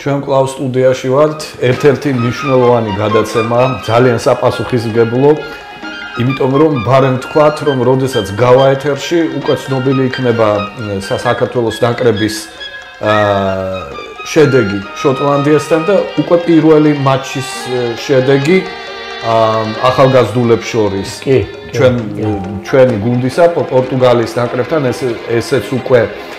ჩვენ კვლავ სტუდიაში ვართ, ერთ-ერთი მნიშვნელოვანი გადაცემა, ძალიან საპასუხისმგებლო, იმიტომ რომ ბარემ თქვათ, რომ როდესაც გავა ეთერში, უკვე ცნობილი იქნება საქართველოს ნაკრების შედეგი შოტლანდიასთან და უკვე პირველი მატჩის შედეგი ახალგაზრდულებს შორის. ჩვენი გუნდისა პორტუგალიის ნაკრებთან ესეც უკვე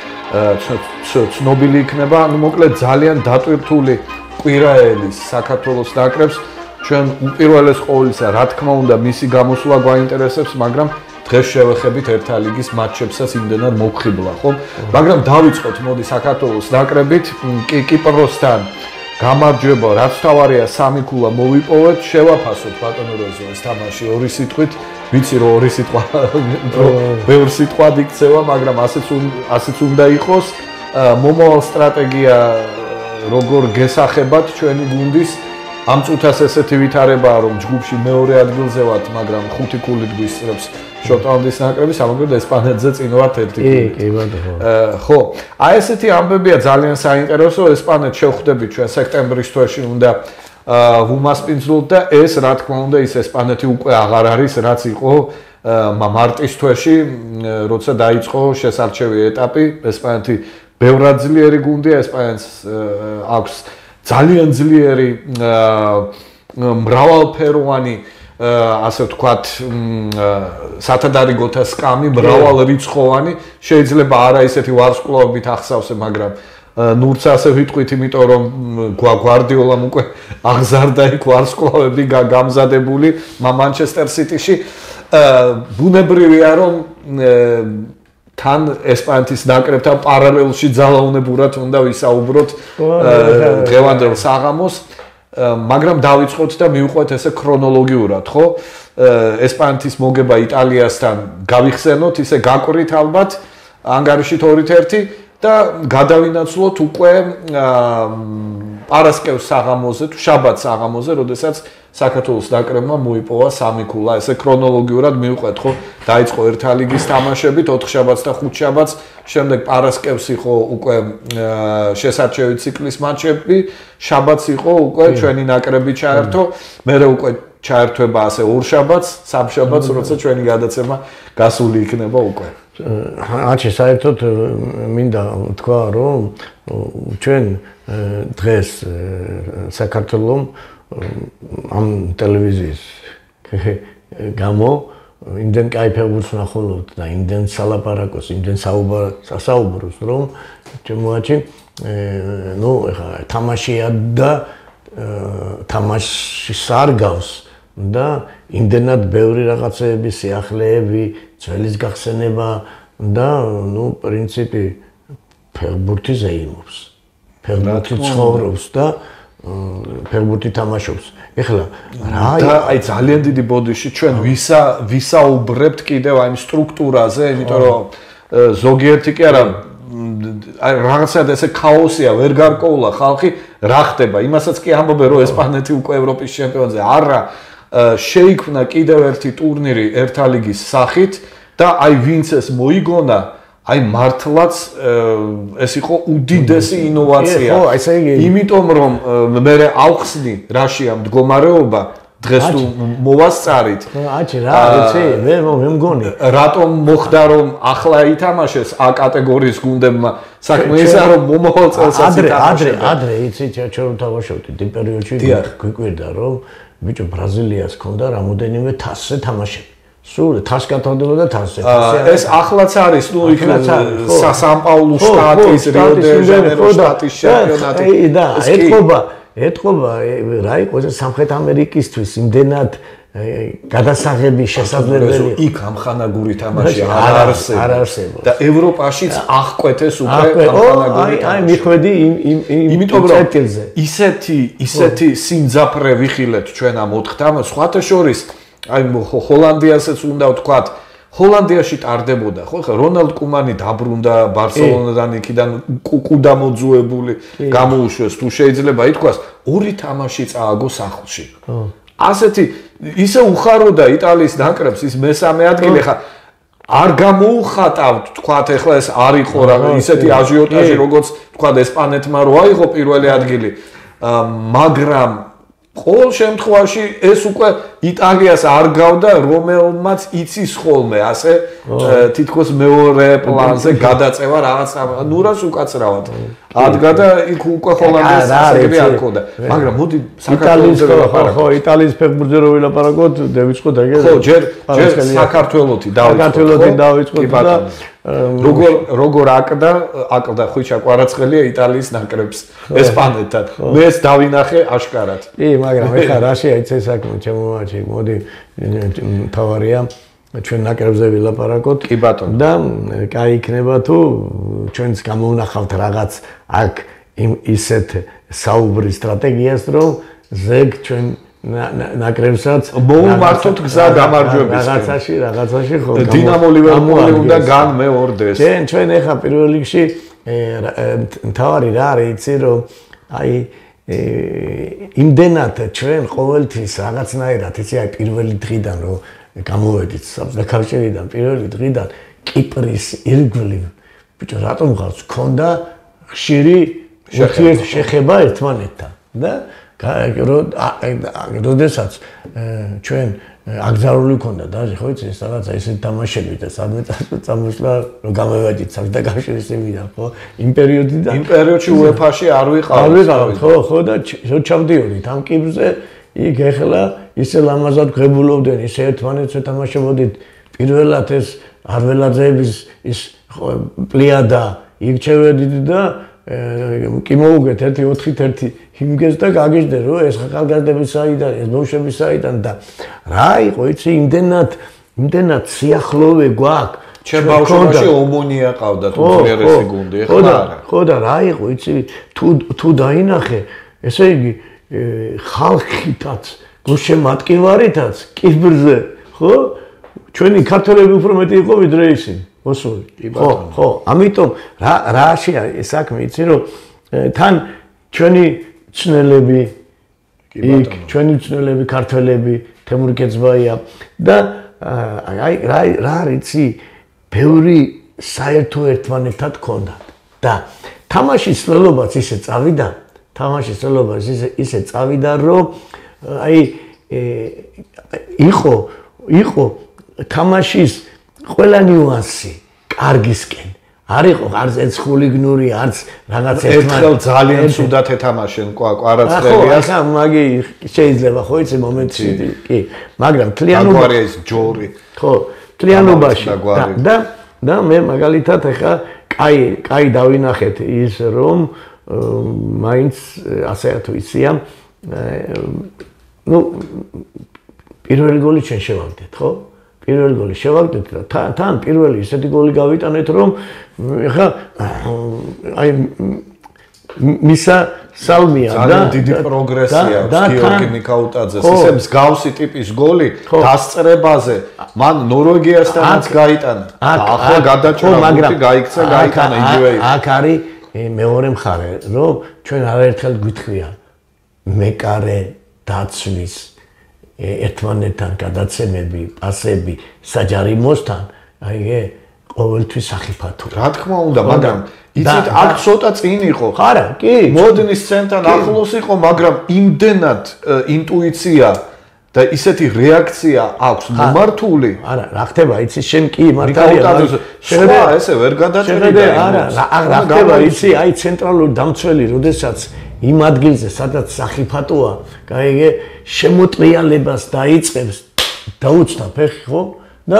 ცნობილი იქნება, ანუ მოკლედ ძალიან დატვირთული კვირაელის საქართველოს ნაკრებს ჩვენ უპირველეს ყოვლისა, რა თქმა უნდა, მისი გამოსვლა გვაინტერესებს, მაგრამ დღეს შევეხებით ერთა ლიგის მატჩებსაც იმდენად მოგხიბლა, ხო? მაგრამ დავიწყოთ, მოდი საქართველოს ნაკრებით, კიპროსთან გამარჯვება, რაც თავარია 3 ქულა მოვიპოვეთ, შევაფასოთ ბატონო რეზო ეს თამაში 2 სიტყვით, ვიცი რომ 2 სიტყვა ბევრ სიტყვად იქცევა, მაგრამ ასეც უნდა იყოს. მომავალ სტრატეგია როგორ გესახებათ ჩვენი გუნდის ამ წუთას ესეთი ვითარებაა, რომ ჯგუფში მეორე ადგილზე ვართ, მაგრამ 5 ქულით გვისწრებს შოტლანდიის ნაკრები, სამაგეროდ ესპანეთზე წინ ვართ 1 ქულით. კი, ხო, აი ესეთი ამბებია ძალიან საინტერესო, ესპანეთს შევხვდებით ჩვენ სექტემბრის თვეში უნდა ვუმასპინძლოთ და ეს რა თქმა უნდა ის ესპანეთი უკვე აღარ არის, რაც იყო მარტის თვეში, როცა დაიწყო შესარჩევი ეტაპი, ესპანეთი ბევრად ძლიერი გუნდია, ესპანეთს აქვს ძალიან ძლიერი მრავალფეროვანი ასე ვთქვათ სათადარიგოთა სკამი, მრავალრიცხოვანი, შეიძლება არა ისეთი ვარსკვლავებით ახსავსე, მაგრამ ნურც ასე ვიტყვით, იმიტომ რომ გვარდიოლამ უკვე აღზარდა იქ ვარსკვლავები გამზადებული მანჩესტერ სიტიში. ბუნებრივია რომ თან ესპანეთის ნაკრებთან პარალელში ძალაუნებურად უნდა ვისაუბროთ დღევანდელ საღამოს, მაგრამ დავიწყოთ და მივყვეთ ესე ქრონოლოგიურად, ხო? ესპანეთის მოგება იტალიასთან გავიხსენოთ, ისე გაკვირით ალბათ, ანგარიშით 2-1 და გადავინაცვლოთ უკვე პარასკევს საღამოზე, თუ შაბათს საღამოზე, როდესაც საქართველოს ნაკრებმა მოიპოვა 3 ქულა, ესე ქრონოლოგიურად მივყვეთ, ხო? დაიწყო ერთა ლიგის თამაშებით 4 შაბათს და 5 შაბათს, შემდეგ პარასკევს იყო უკვე შესარჩევი ციკლის მატჩები, შაბათს იყო უკვე ჩვენი ნაკრები ჩაერთო, მერე უკვე ჩაერთვება ასე 2 შაბათს, 3 შაბათს, როცა ჩვენი გადაცემა გასული იქნება უკვე. აჩი საერთოდ მინდა თქვა, რომ ჩვენ დღეს საქართველოს ამ ტელევიზიის გამო იმდენ кайფებს ვნახულობთ და იმდენ სალაპარაკოს, იმდენ საუბარს, რომ ჩემოაჩი, ნუ ეხა თამაშია და თამაშის არ გავს და იმდენად ბევრი რაღაცეები, სიახლეები, ძველის გახსენება და ნუ პრინციპი ფეხბურთი ზეიმობს. ფეხბურთი ცხოვრობს და ფეხბურთი თამაშობს. ეხლა რა აი ძალიან დიდი ბოდიში ჩვენ ვისაუბრებთ კიდევ აი სტრუქტურაზე, იმიტომ რომ ზოგიერთი კი არა აი რაღაცა ესე ქაოსია, ვერ გარკვეულა ხალხი რა ხდება. იმასაც კი ამბობენ რომ ესპანეთი უკვე ევროპის ჩემპიონზე. არა, შეიქმნა კიდევ ერთი ტურნირი ერთა ლიგის სახით და აი ვინც ეს მოიგონა, აი მართლაც ეს იყო უდიდესი ინოვაცია. ხო, ესე იგი. იმიტომ რომ მე ავხსნი რაშია მდგომარეობა დღეს თუ მოვასწარით. აჩი რა, იცი, მე მგონი. რატომ მოხდა რომ ახლა ითამაშეს A კატეგორიის გუნდებმა? საქმე ისაა რომ მომავალ წელსაც ითამაშება. ადრე იცი, ჩვენ თამაშობთ იმ პერიოდში, გვიკვირდა რომ ბიჭო ბრაზილიას ჰქონდა რამოდენიმე თასზე თამაშები. სულ თასს გათავდება და თასზე. ეს ახლაც არის, ნუ იქ სან-პაულუს შტატის, რიო-დე-ჟანეიროს შტატის ჩემპიონატი. და ეთყობა რა იყო ეს სამხრეთ ამერიკისთვის იმდენად გადასაღები შესაძლებელი. იქ ამხანაგური თამაში არ არსებობს. და ევროპაშიც აღკვეთეს უკვე ამხანაგური თამაში. აი მიხვედი იმიტომ რომ ისეთი სიმძაფრე ვიხილეთ ჩვენ ამ 4 თამაშს, სხვათა შორის აი ჰოლანდიასაც უნდა ვთქვათ, ჰოლანდიაში ტარდებოდა, ხო, ხა რონალდ კუმანი დაბრუნდა ბარსელონადან იქიდან კუდამოძუებული გამოუშვეს, თუ შეიძლება ითქვას, 2 თამაში წააგო სახლში. ასეთი ისე უხაროდა იტალიის ნაკრებს ის მესამე ადგილი, ხა არ გამოუხატავთ, თქვათ, ეხლა ეს არ იყო რა, ისეთი აჟიოტაჟი, როგორც თქვათ ესპანეთმა რო აიღო პირველი ადგილი, მაგრამ ყოველ შემთხვევაში ეს უკვე იტალიას არ გავდა, რომელმაც იცის ხოლმე, ასე თითქოს მეორე პლანზე გადაწევა რაღაც ნურას უკაცრავად. ადგა და იქ უკვე ჰოლანდიის ასაკები არ ქონდა. მაგრამ მოდი საქართველოსზე ვილაპარაკოთ. ხო, იტალიის ფეხბურთზე რო ვილაპარაკოთ, დავიწყოთ ეგრე. ხო, ჯერ საქართველოთი დავიწყოთ და როგორ აკდა ხვიჩა კვარაცხელია იტალიის ნაკრებს ესპანეთთან. მე ეს დავინახე აშკარად. კი, მაგრამ ეხლა რაშია იცი საქმე, ჩემო მამაჩი, მოდი თავარია ჩვენ ნაკრებზე ვილაპარაკოთ. კი ბატონო. და კაი იქნება თუ ჩვენც გამოვნახავთ რაღაც აქ ისეთ საუბრის სტრატეგიას, რომ ზეგ ჩვენ ნაკრებსაც მოუმართოთ გზა გამარჯვებისკენ. რაღაცაში ხო. დინამო ლივერპული უნდა განმეორდეს. ჩვენ ეხლა პირველ რიგში თავარი რა არის, იცი რომ აი იმდენად ჩვენ ყოველთვის რაღაცნაირად იცი აი პირველი დღიდან რომ გამოვედით საბჭოთა პირველი დღიდან კიპრის ირგვლივ ბიჭო რატომ ხარს ქონდა ხშირი შეხება ერთმანეთთან და როდესაც ჩვენ აგზარული ქონდა დაჟე ხო იცი ეს რაღაცა ისეთი თამაშები და სადმე წამოსვლა რომ გამოვედით საბჭოთა კავშირის იმიდან ხო იმ პერიოდიდან იმ პერიოდში UEFA-ში არ ვიყავით ხო და ჩავდიოდით ამ კიბზე იქ ეხლა ისე ლამაზად ღებულობდნენ ისე ერთმანეთს ეთამაშებოდით პირველად ეს არველაძეების ის პლიადა იქ ჩევედით და კი მოუგეთ 1-4-1 იმგეს და გაგიჟდე რომ ეს ხალხგაზრდების საიდან ეს ბავშვების საიდან და რა იყო იცი იმდენად სიახლოვე გვაქვს ჩემ ბავშვობაში ომონია ყავდათ უძლიერესი გუნდი ეხლა არა ხო და რა იყო იცი თუ დაინახე ესე იგი ხალხითაც გულშემატკივარითაც კიბრზე ხო ჩვენი ქართველები უფრო მეტი იყო ვიდრე ისინი მოსული ხო ამიტომ რაშია ეს საქმე იცი რომ თან ჩვენი ცნელები იქ ჩვენი ცნელები ქართველები თემურ კეცბაია და აი რა არიცი ბევრი საერთო ერთმანეთად ქონდათ და თამაშის ცვლილობაც ისე წავიდა რომ აი იყო თამაშის ყველა ნიუანსი კარგისკენ არ იყო არც ეცხული გნური არც რაღაც ერთხელ ძალიან ცუდად ეთამაშენ კვარაცხელიას ხო მაგი შეიძლება ხო იცი მომენტში კი მაგრამ თლიანობაში ჯორი ხო თლიანობაში და მე მაგალითად ახლა კაი დავინახეთ ის რომ მაინც ასე თუ იცია ნუ პირველი გოლი ჩვენ შევაგდეთ ხო პირველი გოლი შევაგდეთ და თან პირველი ისეთი გოლი გავიტანეთ რომ ეხა აი მისა სალმია და ძალიან დიდი პროგრესია გიორგი ნიკაუტაძეს ისე მსგავსი ტიპის გოლი დასწრებაზე მან ნორვეგიასთანაც გაიტანა ახლა გადაჭრა გაიქცა იგივე აქ არის მეორე მხარე რომ ჩვენ არაერთხელ გვითხვია მეკარე დაცვის ერთმანეთთან გადაცემები, პასები, საჯარიმოსთან, აი ყოველთვის სახიფათო. რა თქმა უნდა, მაგრამ იცით, აქ ცოტა წინ იყო. ხარა, კი. მოდნის ცენტრთან ახლოს იყო, მაგრამ იმდენად ინტუიცია და ისეთი რეაქცია აქვს მომართული. არა, რა ხდება, იცი, შენ კი მართალია. შენ ესე ვერ გადაჭრიდა. არა, რა ხდება, იცი, აი ცენტრალური დამცველი, როდესაც იმ ადგილზე, სადაც სახიფათოა, გაიგე, შემოტრიალებას დაიწყებს, დაუცდა ფეხი, ხო? და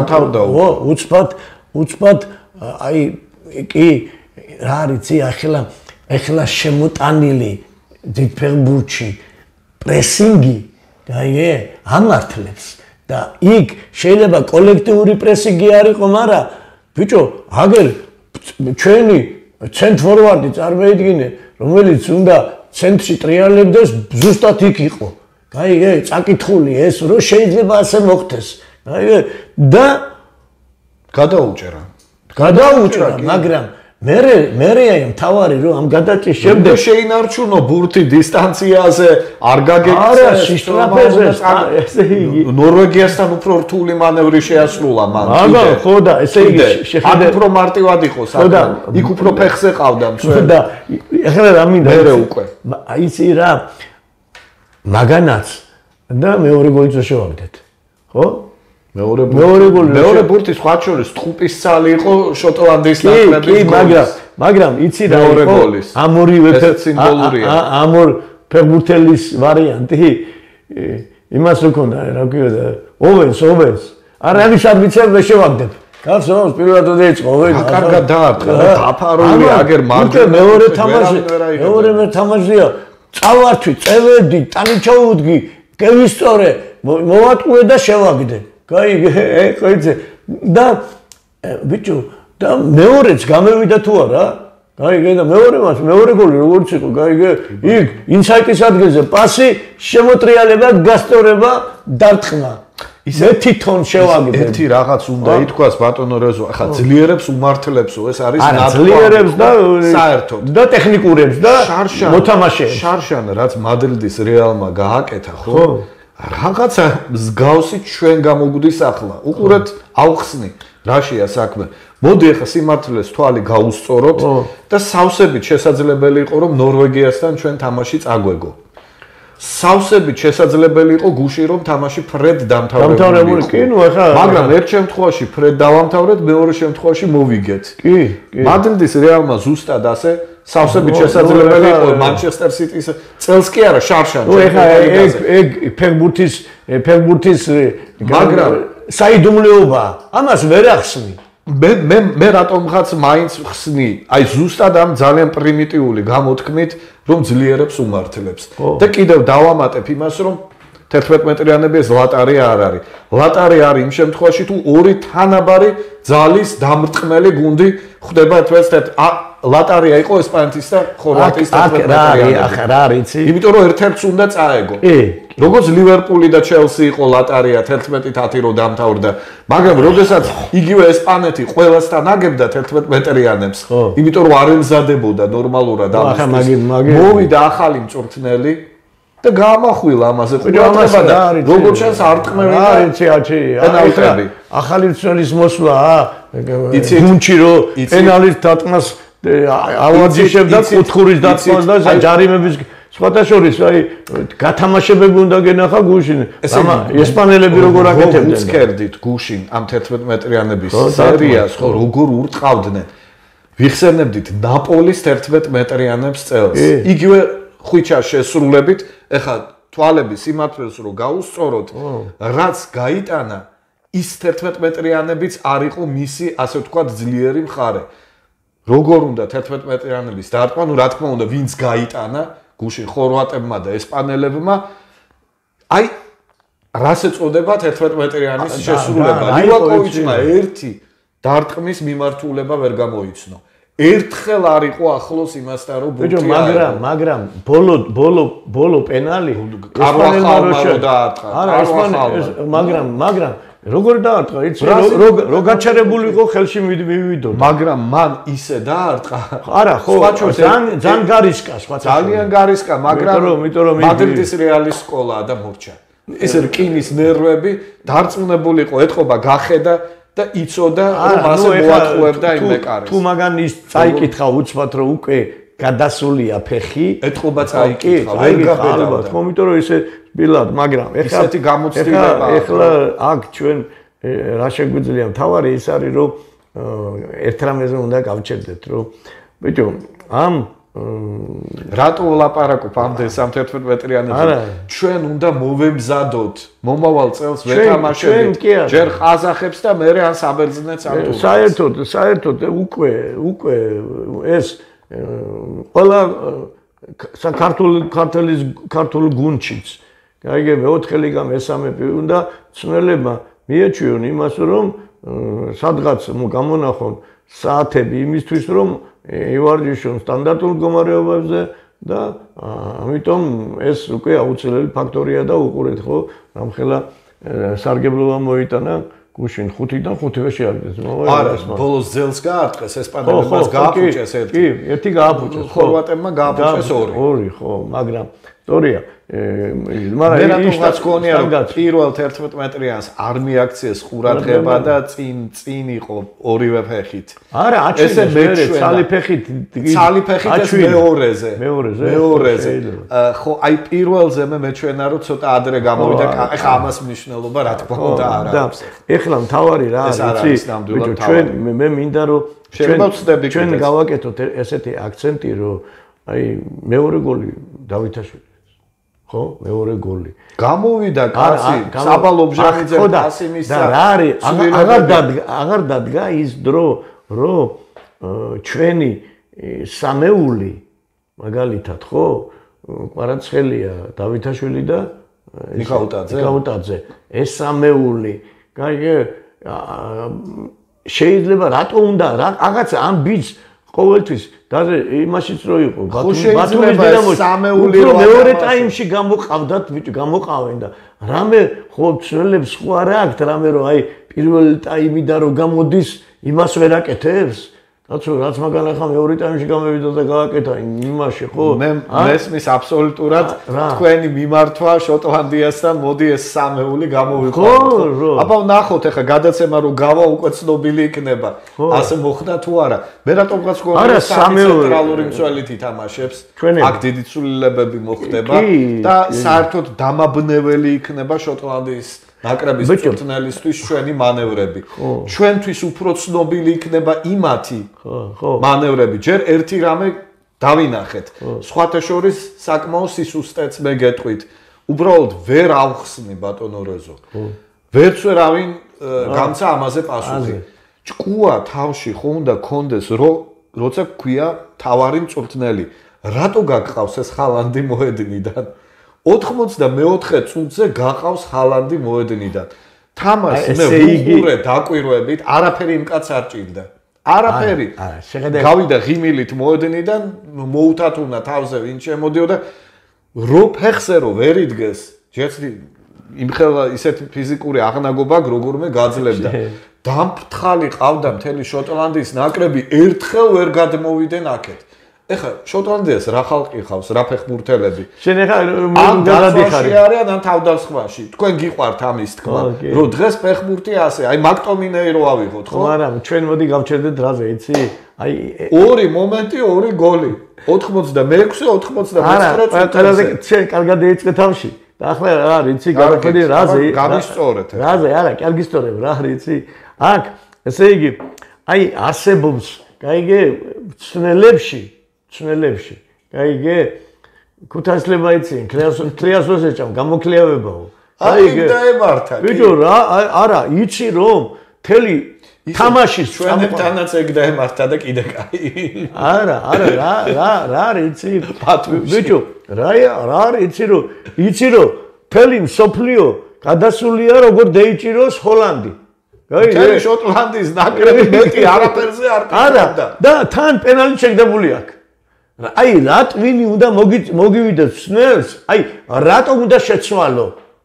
უცბად აი კი რა არის ახლა შემოტანილი დიდფეხბურთში პრესინგი გაიგე ამართლებს და იქ შეიძლება კოლექტიური პრესინგი არ იყო, მაგრამ ბიჭო, აგერ ჩვენი ცენტრ-ფორვარდი წარმოიდგინე, რომელიც უნდა ცენტრში ტრიალებდეს, ზუსტად იქ იყო. გაიგე, წაკითხული ეს რომ შეიძლება ასე მოხდეს. გაიგე და გადაუჭრა, მაგრამ მერეა მთავარი რომ ამ გადაჭრის შემდეგ შეინარჩუნო ბურთი დისტანციაზე, არ გაგეკეცეს. არა, სისტრაფეზე, ესე იგი. ნორვეგიასთან უფრო რთული მანევრი შეასრულა მან. აბა, ხო და ესე იგი შეხედე უფრო მარტივად იყო საქმე. იქ უფრო ფეხზე ყავდა მსვენ. და ეხლა რა მინდა მერე უკვე. აიცი რა მაგანაც და მეორე გოლიც შევაგდეთ. ხო? მეორე ბურთი სხვა შორის ტყუპის ცალი იყო შოტლანდიის ნაკრების გოლის. მაგრამ იცი რა იყო ამ ორივე სიმბოლურია. ამ ორ ფეხბურთელის ვარიანტი იმას უქონდა რა ქვია ოვენს არა ის ადმიცებ მე შევაგდებ. გასწორს პირველად დაიწყო ვენა. კარგად დაარტყა დაფარული აგერ მარჯვენა მეორე თამაშია წავართვი წევედი ტანიჩაუდგი გევისწორე მოვატყუე და შევაგდე. კაი, ყოიცე და ბიჭო და მეორეც გამევიდა თუ არა? კაი, და მეორე გოლი როგორც იყო, კაი, იქ ინსაიტის ადგილზე პასი, შემოტრიალება, გასწორება, დარტყმა. ისე თვითონ შევაგდე. ერთი რაღაც უნდა ითქვას ბატონო რეზო, ახლა ძლიერებს უმართლებსო, ეს არის ძლიერებს და საერთოდ და ტექნიკურებს და მოთამაშეებს. შარშან რაც მადრიდის რეალმა გააკეთა, ხო? რაღაცა მსგავსი ჩვენ გამოგვდის ახლა. უყურეთ, ავხსნი, რაშია საქმე. მოდი ახლა სიმართლეს თვალი გაუსწოროთ და სავსებით შესაძლებელი იყო რომ ნორვეგიასთან ჩვენ თამაში წაგვეგო. სავსებით შესაძლებელი იყო გუში რომ თამაში ფრედ დამთავრებული კი, ნუ ახლა მაგრამ ერთ შემთხვევაში ფრედ დავამთავრეთ, მეორე შემთხვევაში მოვიგეთ. კი. მადრიდის რეალმა ზუსტად ასე სავსებით შესაძლებელი იყო მანჩესტერ სიტის წელს კი არა შარშან. ნუ ეხლა ეგ ფეხბურთის მაგრამ საიდუმლოობა ამას ვერ ახსნი. მე რატომღაც მაინც ხსნი, აი ზუსტად ამ ძალიან პრიმიტიული გამოთქმით, რომ ძლიერებს უმართლებს. და კიდევ დავამატებ იმას, რომ 11 მეტრიანები ეს ლატარი არ არის. ლატარი არის იმ შემთხვევაში, თუ ორი თანაბარი ძალის დამრტყმელი გუნდი ხვდება ერთმანეთს. ლატარია იყო ესპანეთის და ხორვატიის 11 მეტრიანი. რა არიცი? იმიტომ რომ ერთ-ერთს უნდა წაეგო. როგორც ლივერპული და ჩელსი იყო ლატარია 11-10 რო დამთავრდა, მაგრამ როდესაც იგივე ესპანეთი ყველასთან აგებდა 11 მეტრიანებს, იმიტომ რომ არ ემზადებოდა ნორმალურად ამისთვის. მოვიდა ახალი მწვრთნელი და გაამახვილა ამაზე ყურადღება და როგორც ჩანს არტყმევინა პენალტები. ახალი მწვრთნელის მოსვლა, გუნჩი რო პენალტის დატყმას ავარჯიშებდა კუთხურის დათმას და ჯარიმების სხვათა შორის აი გათამაშებები უნდა გენახა გუშინ ესპანელები როგორ აკეთებდნენ უცქერდით გუშინ ამ 11 მეტრიანების სერიას ხო როგორ ურტყავდნენ ვიხსენებდით ნაპოლის 11 მეტრიანებს წელს იგივე ხვიჩას შესრულებით ეხლა თვალები სიმართლეს რო გაუსწოროთ რაც გაიტანა ის 11 მეტრიანებიც არ იყო მისი ასე ვთქვათ ძლიერი მხარე როგორ უნდა 11 მეტრიანების დარტყმა, ну რა თქმა უნდა, ვინც გაიტანა, გუშინ ხორვატებმა და ესპანელებმა, აი რას ეწოდება 11 მეტრიანის შესრულება. ლივაკოვიჩმა ერთი დარტყმის მიმართულება ვერ გამოიცნო. ერთხელ არ იყო ახლოს იმასთან, რომ ბიჭო, მაგრამ ბოლო პენალი კარვახალმა რო დაარტყა. არა, მაგრამ როგორ დაარტყა? იცი რო გაჩერებული იყო ხელში მივიდო. მაგრამ მან ისე დაარტყა. არა, ხო, ძალიან გარისკა, სხვა ძალიან გარისკა, მაგრამ მადრიდის რეალის სკოლაა და მორჩა. ეს რკინის ნერვები დარწმუნებული იყო, ეთყობა გახედა და იცოდა, რომ ასე მოატყუებდა იმ მეკარეს. თუ მაგან ის წაიკითხა უცბად, რომ უკვე გადასულია ფეხი, ეთყობა წაიკითხა, ვერ გაბედა. ხო, იმიტომ რომ ისე ბილად, მაგრამ ესეთი გამოცდილება ეხლა აქ ჩვენ რა შეგვიძლია მთავარი ის არის რომ ერთ რამეზე უნდა გავჩერდეთ რომ ბიჭო ამ რატო ვლაპარაკობ ამდენ 11 მეტრიანებზე ჩვენ უნდა მოვემზადოთ მომავალ წელს ვეთამაშებით ჯერ ყაზახებს და მერე ან საბერძნეთს ან თურქეთს საერთოდ უკვე ეს ყველა ქართულ გუნდშიც გაიგე მეოთხე ლიგა მესამე უნდა ცნელებმა მიეჩვიონ იმას რომ სადღაც გამონახონ საათები იმისთვის რომ ივარჯიშონ სტანდარტულ მდგომარეობებზე და ამიტომ ეს უკვე აუცილებელი ფაქტორია და უყურეთ ხო რამხელა სარგებლობა მოიტანა გუშინ 5-დან 5-ვე შეაგდეს. არა, ბოლოს ძელს გაარტყეს, ესპანელებმაც გააფუჭეს ერთი. კი, ერთი გააფუჭეს. ხორვატებმა გააფუჭეს ორი. ორი, ხო, მაგრამ სწორია. მაგრამ ისიც გონია რომ პირველ 11 მეტრიანს არ მიაქციეს ყურადღება და წინ იყო ორივე ფეხით. არა, აჩვენეს ცალი ფეხით. ცალი ფეხით ეს მეორეზე. მეორეზე. ხო, აი პირველზე მე მეჩვენა რომ ცოტა ადრე გამოვიდა. ეხლა ამას მნიშვნელობა რა თქმა უნდა არ აქვს. ეხლა მთავარი რა არის, ბიჭო, ჩვენ მე მინდა რომ ჩვენ გავაკეთოთ ესეთი აქცენტი რომ აი მეორე გოლი დავითაშვილი ხო მეორე გოლი გამოვიდა კაცი საბალობჟანიძე პასი მისცა და რა არის აღარ დადგა ის დრო რომ ჩვენი სამეული მაგალითად ხო კვარაცხელია დავითაშვილი და ნიკაუტაძე ეს სამეული გაიგე შეიძლება რატო უნდა რაღაცა ამ ბიჭს ყოველთვის და იმაშიც რო იყო ბათუმის დინამოში სამეული მეორე ტაიმში გამოყავდათ ბიჭო გამოყავენ და რამე ხო ცვლილებს ხო არ აქვს რამე რომ აი პირველ ტაიმიდან რო გამოდის იმას ვერ აკეთებს კაცო რაც მაგალ ახლა მეორე ტაიმში გამევიდა და გააკეთა იმაში ხო მე მესმის აბსოლუტურად თქვენი მიმართვა შოტლანდიასთან მოდი ეს სამეული გამოვიყვანოთ აბა ნახოთ ახლა გადაცემა რომ გავა უკვე ცნობილი იქნება ასე მოხდა თუ არა მე რატომღაც გონია ცენტრალური მცველით ითამაშებს აქ დიდი ცვლილებები მოხდება და საერთოდ დამაბნეველი იქნება შოტლანდიის ნაკრების მწვრთნელისთვის ჩვენი მანევრები. ჩვენთვის უფრო ცნობილი იქნება იმათი მანევრები. ჯერ ერთი რამე დავინახეთ. სხვათა შორის საკმაოდ სისუსტეც მე გეტყვით. უბრალოდ ვერ ავხსნი ბატონო რეზო. ვერც ვერავინ გამცა ამაზე პასუხი. ჭკუა თავში ხო უნდა კონდეს როცა გქვია თავარი მწვრთნელი. რატო გაგყავს ეს ხალანდი მოედნიდან? 84 წუთზე გაყავს ჰალანდი მოედნიდან. თამაშს მე უყურე დაკვირვებით, არაფერი იმ კაცს არ ჭირდა. არაფერი. გავიდა ღიმილით მოედნიდან, მოუთათუნა თავზე ვინ შემოდიოდა, რო ფეხზე რო ვერ იდგეს, ჯერცი იმხელა ისეთი ფიზიკური აღნაგობა როგორმე გაძლებდა. დამფრთხალი ყავდა მთელი შოტლანდიის ნაკრები, ერთხელ ვერ გადმოვიდნენ აქეთ. ეხლა შოტლანდიას რა ხალხი ხავს, რა ფეხბურთელები. შენ ეხლა გადადიხარი არიან ან თავდასხმაში. თქვენ გიყვართ ამის თქმა, რომ დღეს ფეხბურთი ასე, აი მაკტომინეი რო ავიღოთ, ხო? მაგრამ ჩვენ მოდი გავჩერდეთ რაზე, იცი? აი ორი მომენტი, ორი გოლი. 86-89 არა, ყველაზე შენ კარგად ეწყე თავში. და ახლა რა არის, იცი, გადახედი რაზე? გამისწორეთ. რაზე, არა, კი არ გისწორებ, რა არის, იცი? აქ, ესე იგი, აი არსებობს, გაიგე, ცნელებში. გაიგე? ქუთასლება იციან, ქლიასოს ეჭამ, გამოქლიავებაო. აიგე დაემართა. ბიჭო, რა, არა, იცი რომ თელი თამაშის ჩვენებთანაც ეგ დაემართა და კიდე კაი. არა, რა იცი? ბიჭო, რა იცი რომ თელი მსოფლიო გადასულია როგორ დაიჭიროს ჰოლანდი. გაიგე? შოტლანდიის ნაკრები მეტი არაფერზე არ პიკავდა. და თან პენალი შეგდებული აქვს. აი რატვინი უნდა მოგივიდეს სნელს აი რატო უნდა შეცვალო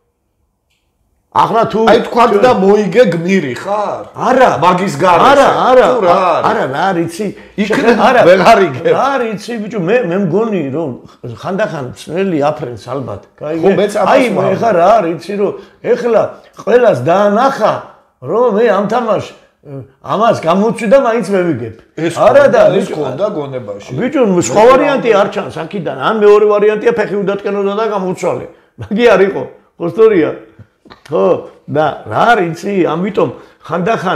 ახლა თუ აი თქვა და მოიგე გმირი ხარ არა მაგის გარეშე არა რა რიცი არა ვეღარ იგე რა რიცი ბიჭო მე მგონი რომ ხანდახან სნელი აფრენს ალბათ გაიგე აი ეხლა რა რიცი რომ ეხლა ყველას დაანახა რომ მე ამ თამაშს ამას გამოცვი და მაინც მევიგებ. არა და ის ხონდა გონებაში. ბიჭო, სხვა ვარიანტი არ ჩანს აქიდან. ან მეორე ვარიანტია ფეხი უდატკენოდა და გამოცვალე. მაგი არ იყო. ხო სწორია. ხო, და რა რიცი, ამიტომ ხანდახან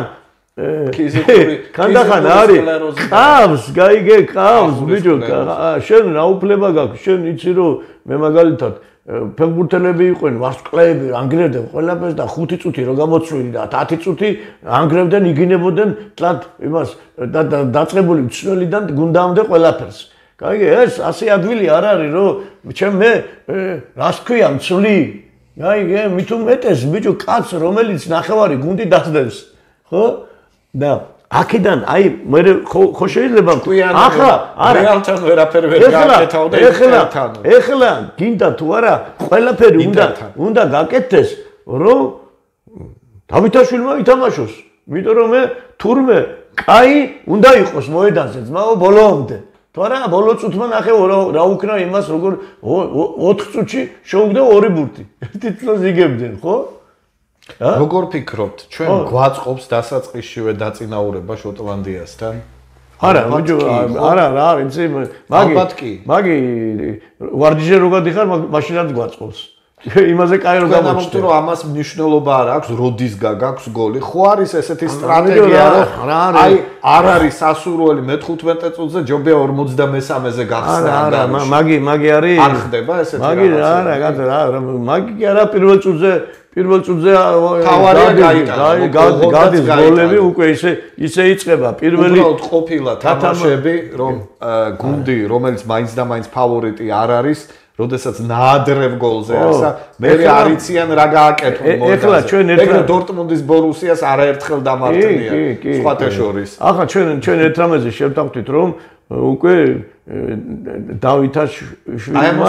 არის. ყავს, გაიგე, ყავს, ბიჭო. შენ რა უფლება გაქვს? შენ იცი რომ მე მაგალითად ფეხბურთელები იყვნენ, ვარსკვლავები, ანგრევდნენ ყველაფერს და 5 წუთი რო გამოცვლილი და 10 წუთი ანგრევდნენ, იგინებოდნენ თლად იმას და დაწყებული მცველიდან გუნდამდე ყველაფერს. გაიგე, ეს ასე ადვილი არ არის, რომ მე რას ქვია მცვლი. გაიგე, მით უმეტეს ბიჭო კაც რომელიც ნახევარი გუნდი დასდევს. ხო? და აქედან აი მე ხო შეიძლება ახლა რეალთან ვერაფერი ვერ გააკეთავ და ეხლა გინდა თუ არა ყველაფერი უნდა გაკეთდეს რომ დავითაშვილმა ითამაშოს. იმიტომ რომ მე თურმე კაი უნდა იყოს მოედანზე, ძმაო ბოლომდე. თუ არა, ბოლო წუთმა ნახე რა უკრა იმას, როგორ 4 წუთში შეუგდა 2 ბურთი. ერთი წელს იგებდნენ, ხო? როგორ ფიქრობთ, ჩვენ გვაწყობს დასაწყისშივე დაწინაურება შოტლანდიასთან? არა, რა არის, მაგი ვარჯიშზე რო გადიხარ, მაშინაც გვაწყობს. იმაზე კაი რო გამოჩნდა. რომ ამას მნიშვნელობა არ აქვს, როდის გაქვს გოლი. ხო არის ესეთი სტრატეგია, რომ აი არ არის სასურველი მე-15 წუთზე ჯობია 53-ზე გახსნა. არა, მაგი არის. არ ხდება ესეთი რაღაც. მაგი არა, მაგი კი არა პირველ წუთზე გადის გოლები უკვე ისე იწყება. პირველი უბრალოდ ყოფილა თამაშები, რომ გუნდი, რომელიც მაინც და მაინც ფავორიტი არ არის, როდესაც ნაადრევ გოლზე არის, მე არიციან რა გააკეთონ მოედანზე. ეხლა ჩვენ ერთად დორტმუნდის ბორუსიას არაერთხელ დამარცხია სხვათა შორის. ახლა ჩვენ ერთ რამეზე შევთანხმდით, რომ უკვე დავითაშვილმა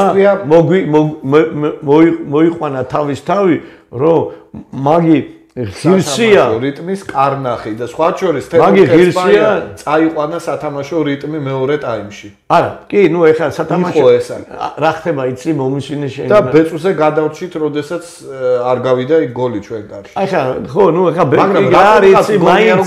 მოიყვანა თავის თავი, რომ მაგი ღირსია რიტმის კარნახი და სხვა შორის თემურკესპაია წაიყვანა სათამაშო რიტმი მეორე ტაიმში. არა, კი, ნუ ეხლა სათამაშო რა ხდება იცი მომისვინე შენ და ბეწუზე გადავრჩით, როდესაც არ გავიდა იქ გოლი ჩვენ კარში. ეხლა ხო, ნუ ეხლა ბეწუზე რა არის იცი,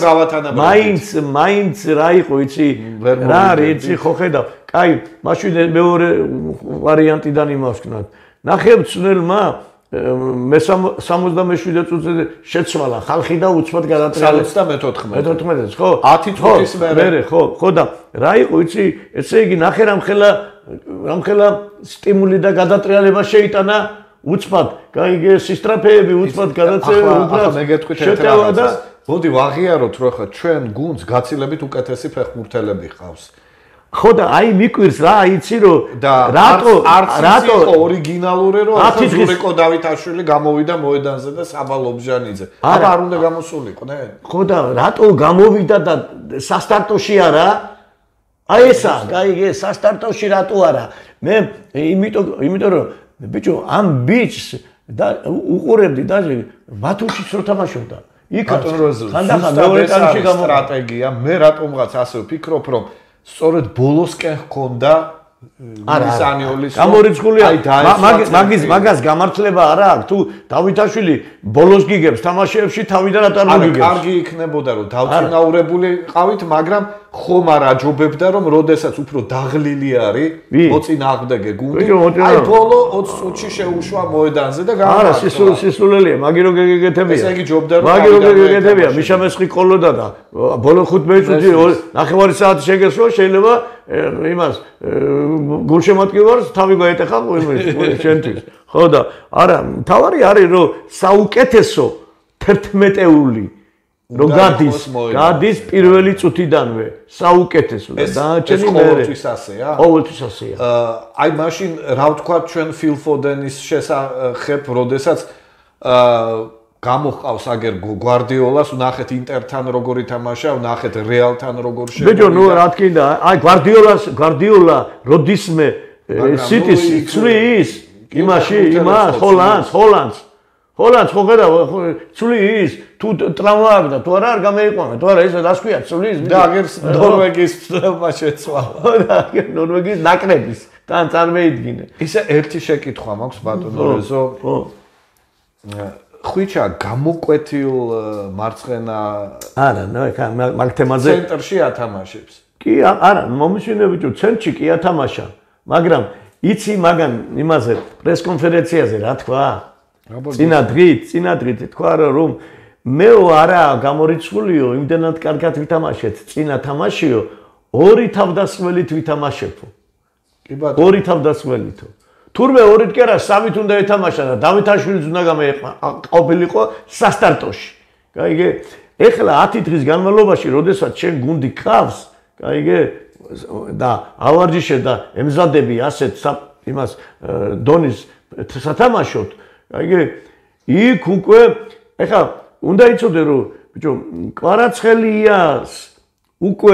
მაინც რა იყო იცი, რა არის იცი, ხო ხედავ. კაი, მაშინ მეორე ვარიანტიდან იმავსკნათ. ნახევწნელმა მე 67 წუთზე შეცვალა ხალხი და უცბად გადატრიალეს 74-ს ხო 10 წუთის მერე ხო და რა იყო იცი ესე იგი ნახე რამხელა სტიმული და გადატრიალება შეიტანა უცბად გაიგე სისტრაფეები უცბად გადაწევა ახლა მე გეტყვით ერთ რაღაცას მოდი ვაღიაროთ რომ ხა ჩვენ გუნდს გაცილებით უკეთესი ფეხბურთელები ყავს ხო და აი მიკვირს რა იცი რომ რატო იყო ორიგინალური რომ ზურიკო დავითაშვილი გამოვიდა მოედანზე და საბა ლობჟანიძე აბა არ უნდა გამოსულიყო ნე ხო და რატო გამოვიდა და სასტარტოში არა აი ესა გაიგე სასტარტოში რატო არა მე იმიტომ რომ ბიჭო ამ ბიჭს და უყურებდი და ბათუმშიც რო თამაშობდა იქ ხანდახან მეორე ტაიმში სტრატეგია მე რატომღაც ასე ვფიქრობ რომ სწორედ ბოლოსკენ ჰქონდა მისანიოლის გამორიცხული მაგას გამართლება არა აქვს თუ დავითაშვილი ბოლოს გიგებს თამაშებში თავიდან ატარგიგებს კარგი იქნებოდა რომ დავწინაურებული ყავით მაგრამ ხომ არ აჯობებდა რომ როდესაც უფრო დაღლილი არის მოწინააღმდეგე გუნდი აი ბოლო 20 წუთში შეუშვა მოედანზე და არა სისულელია მაგი რო გეგეთებია ესე იგი ჯობდა რომ მაგი რო გეგეთებია მიშა მესხი ყოლოდა და ბოლო 15 წუთი ნახევარი საათი შეგესვა შეიძლება იმას გულშემატკივარს თავი გაეტეხა შენთვის ხო და არა თავარი არის რომ საუკეთესო 11-ეული რო გადის პირველი წუთიდანვე საუკეთესო და დააჩენი მე ყოველთვის ასეა ყოველთვის ასეა აი მაშინ რა ვთქვა ჩვენ ფილ ფოდენის შესახებ როდესაც გამოჰყავს აგერ გვარდიოლას ვნახეთ ინტერთან როგორ ითამაშა ვნახეთ რეალთან როგორ შეგვიდა ბიჭო ნუ რა თქინდა აი გვარდიოლა როდისმე სიტის ცვლის იმას ჰოლანდს ხო ხედავ ცვლის თუ ტრავმა აქვს და თუ არა არ გამეიყვანა თუ არა ესე რას ქვია ცვლის და აგერ ნორვეგიის ფლემა შეცვალა და აგერ ნორვეგიის ნაკრების თან წარმოიდგინე ისე ერთი შეკითხვა მაქვს ბატონო რეზო ხო ხვიჩა გამოკვეთილ მარცხენა არა ნუ ეხა მაგ თემაზე ცენტრში ათამაშებს კი არა მომისვენე ბიჭო ცენტრში კი ათამაშა მაგრამ იცი მაგან იმაზე პრეს კონფერენციაზე რა თქვა წინა დღით თქვა რომ მეო არა გამორიცხულიო იმდენად კარგად ვითამაშეთ წინა თამაშიო ორი თავდასხმელით ვითამაშებო კი ბატონო ორი თავდასხმელითო თურმე ორით კი არა სამით უნდა ეთამაშა და დავითაშვილიც უნდა ყოფილიყო სასტარტოში. გაიგე? ეხლა 10 დღის განმავლობაში, როდესაც შენ გუნდი ყავს, გაიგე? და ავარჯიშე და ემზადები ასეთ იმას დონის სათამაშოდ, გაიგე? იქ უკვე ეხლა უნდა იცოდე რომ ბიჭო, კვარაცხელიას უკვე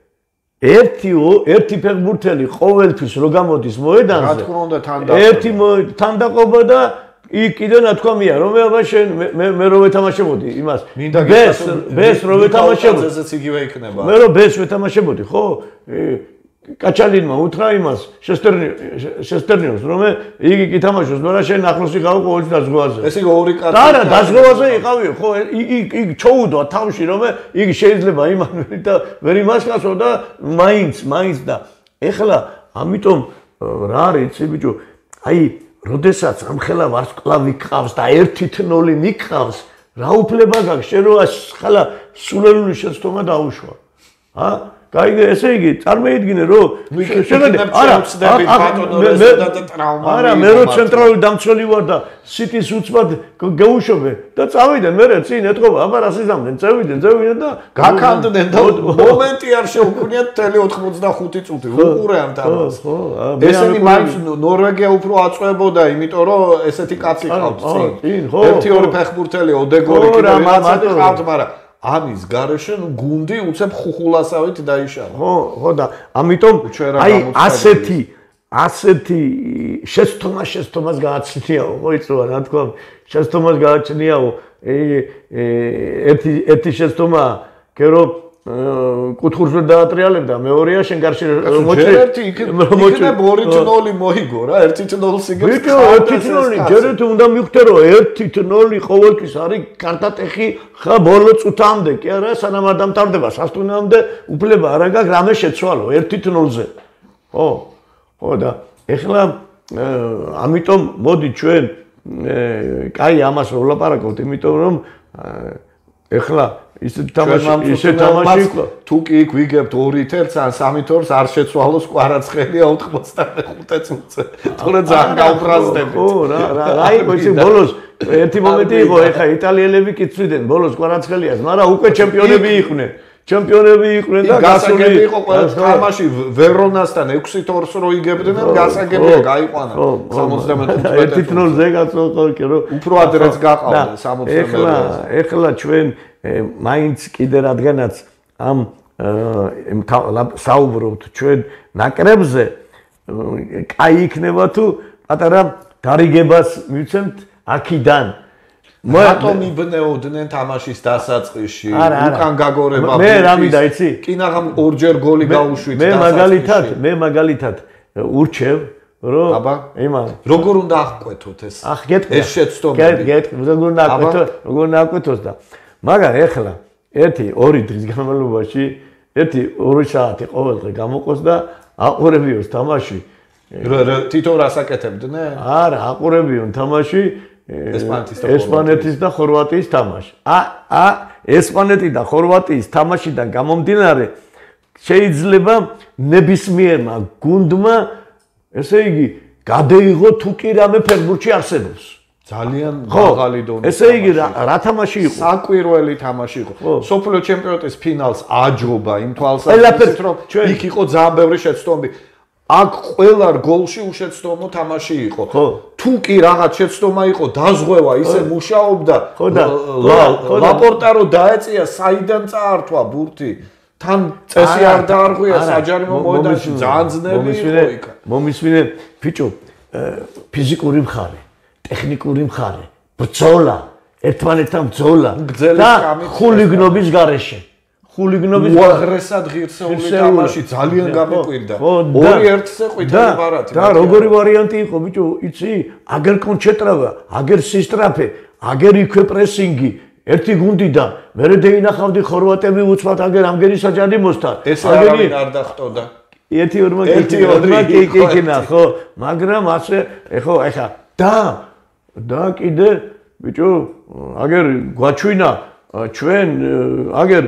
ერთი ფეხბურთელი ყოველთვის რო გამოდის მოედანზე რა თქმა უნდა ერთი თანდაყობა და იქ კიდე ნათქვამია რომ მე რო ვეთამაშებოდი იმას ბეს რო ვეთამაშებოდი ესეც იგივე იქნება მე რო ბეს ვეთამაშებოდი ხო კაჩალინმა უთხრა იმას შესტერნიოს რომ იგი კი თამაშობს მაგრამ შენ ახლოს იყავ ყოველთვის დაზღვევაზე ეს იგი ორი კაცი არა დაზღვევაზე იყავი ხო იგი ჩოუდო თავში რომ იგი შეიძლება იმან ვერ იმასკაცო და მაინც და ეხლა ამიტომ რა არის იცი ბიჭო აი როდესაც ამხელა ვარსკვლავი ყავს და 1-0 მიყავს რა უფლება გაქვს შენ რო ხალა სულელული შეცდომა დაუშვა ა გაიგე ესე იგი წარმოიდგინე რომ არა მე რო ცენტრალური დამცველი ვარ და სიტის უცბად გეუშობე და წავიდნენ მე წინ ეთქობა აბა რა სიზამდნენ წევიდნენ და გაქანდნენ და მომენტი არ შეუქმნიათ მთელი 85 წუთი უყურე ამ თამაშს ესენი მაინც ნორვეგია უფრო აწყვებოდა იმიტომ რომ ესეთი კაცი ყავთ წინ 1-2 ფეხბურთელი ოდეგორი კიდე რაღაცა ყავთ მაგრამ ამის გარეშე გუნდი უცებ ხუხულასავით დაიშალა. ხო და ამიტომ აი ასეთი შეცდომას გააჩნიაო, ხო იცოა რა თქვა, შეცდომას გააჩნიაო, ერთი შეცდომა კერო კუთხურზე დაატრიალებდა, მეორეა შენ გარშე მოჭრე. იქნება 2-0 მოიგო რა, 1-0 სიგებს. ვიდეო 1-0, ჯერეთ უნდა მივხვდე რომ 1-0 ყოველთვის არის კარტატეხი ხა ბოლო წუთამდე, კი არა, სანამ არ დამთავრდება სასტუმრომდე უფლება არა გაქვს რამე შეცვალო 1-0-ზე. ხო და ეხლა ამიტომ მოდი ჩვენ კაი ამას ვლაპარაკობთ, იმიტომ რომ ეხლა ისე თამაში თუ კი იქ ვიგებთ 2-1 ან 3-2 არ შეცვალოს კვარაცხელია 95 წუთზე. თორე ძალიან გავფრაზდებით. ხო რა იყო ისე ბოლოს ერთი მომენტი იყო ეხა იტალიელები კი წვიდნენ ბოლოს კვარაცხელიას, მაგრამ უკვე ჩემპიონები იყვნენ. და გასაგები იყო ყველა თამაში ვერონასთან 6-2-ს რო იგებდნენ გასაგებია გაიყვანა 71 1-0-ზე გაწოყო კი რომ უფრო ადრეც გაყავდა 60 ეხლა ჩვენ მაინც კიდე რადგანაც ამ საუბრობთ ჩვენ ნაკრებზე კაი იქნება თუ პატარა დარიგებას მივცემთ აქიდან რატომ იბნეოდნენ თამაშის დასაწყისში უკან გაგორება მე რამიდა იცი კინაღამ ორჯერ გოლი გაუშვით მე მაგალითად ურჩევ რომ აბა იმან როგორ უნდა აღკვეთოთ ეს ეს შეცდომები როგორ უნდა აღკვეთოს და მაგრამ ეხლა 1-2 დღის განმავლობაში 1-2 საათი ყოველდღე გამოყოს და აყურებიოს თამაში თვითონ რასაკეთებდნენ არა აყურებიონ თამაში ესპანეთის და ხორვატიის თამაში. ესპანეთი და ხორვატიის თამაშიდან გამომდინარე შეიძლება ნებისმიერმა გუნდმა ესე იგი გადაიღო თუ კი რამე ფეხბურთში არსებობს. ძალიან მაღალი დონის. ესე იგი რა თამაში იყო? საკვირველი თამაში იყო. სოფლიო ჩემპიონატის ფინალს აჯობა იმ თვალსაზრისით რომ იქ იყო ძალიან ბევრი შეცდომები. აქ ყველა გოლში უშეცდომო თამაში იყო. თუ კი რაღაც შეცდომა იყო, დაზღვევა ისე მუშაობდა. ლაპორტა რო დაეწია, საიდან წაართვა ბურთი. თან წესი არ დაარღვია საჯარიმო მოედანში, ძალიან ძნელი იყო იქ. მომისმინე, ბიჭო, ფიზიკური მხარე, ტექნიკური მხარე, ბრძოლა, ერთმანეთთან ბრძოლა და ხულიგნობის გარეშე. ხულიგნობის უაღრესად ღირსეული თამაში ძალიან გამიკვირდა. 2-1-ზე ყვითელი ბარათი. და როგორი ვარიანტი იყო, ბიჭო, იცი? აგერ კონჩენტრავა, აგერ სისტრაფე, აგერ იქვე პრესინგი, ერთი გუნდიდან, მერე დაინახავდი ხორვატები უცბად აგერ ამგერი საჯარიმოსთან. ეს არავინ არ დახტოდა. 1-2 კიკინა, ხო, მაგრამ ასე, ეხა და კიდე, ბიჭო, აგერ გვაჩვინა ჩვენ აგერ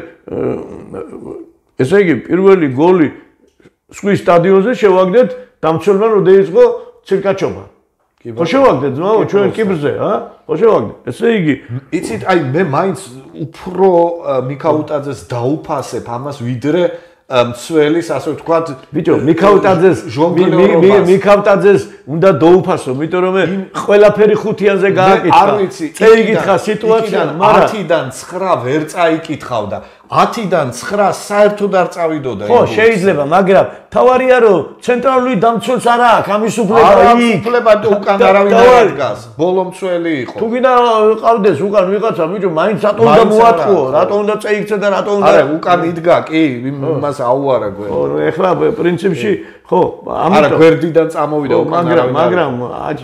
ესე იგი პირველი გოლი სხვის სტადიონზე შევაგდეთ დამცველმა რომ დაიწყო ცირკაჩობა. ხო შევაგდეთ ძმაო ჩვენ კიბრზე, ხო შევაგდეთ. ესე იგი იცით აი მე მაინც უფრო მიქაუტაძეს დაუფასებ ამას ვიდრე მცველის ასე ვთქვათ ბიჭო მიქაუტაძეს უნდა დაუფასო, იმიტომ რომ მე ყველაფერი ხუთიანზე გააკითხა. არ ვიცი, წეიკითხა სიტუაცია, მაგრამ 10-დან 9 ვერ წაიკითხავ და 10-დან 9 საერთოდ არ წავიდოდა. ხო, შეიძლება, მაგრამ თავარია რომ ცენტრალური დამცველს არ აქვს ამის უფლება იქ. უფლება უკან არავინ არ დგას. ბოლომცველი იყო. თუ გინდა ყავდეს უკან ვიღაცა, ბიჭო, მაინც რატომ უნდა მოატყუო, რატომ უნდა წეიქცე და რატომ უნდა არა, უკან იდგა, კი, იმას აუარა გვერდი. ხო, ეხლა პრინციპში, ხო, არა, გვერდიდან წამოვიდა უკან არავინ. მაგრამ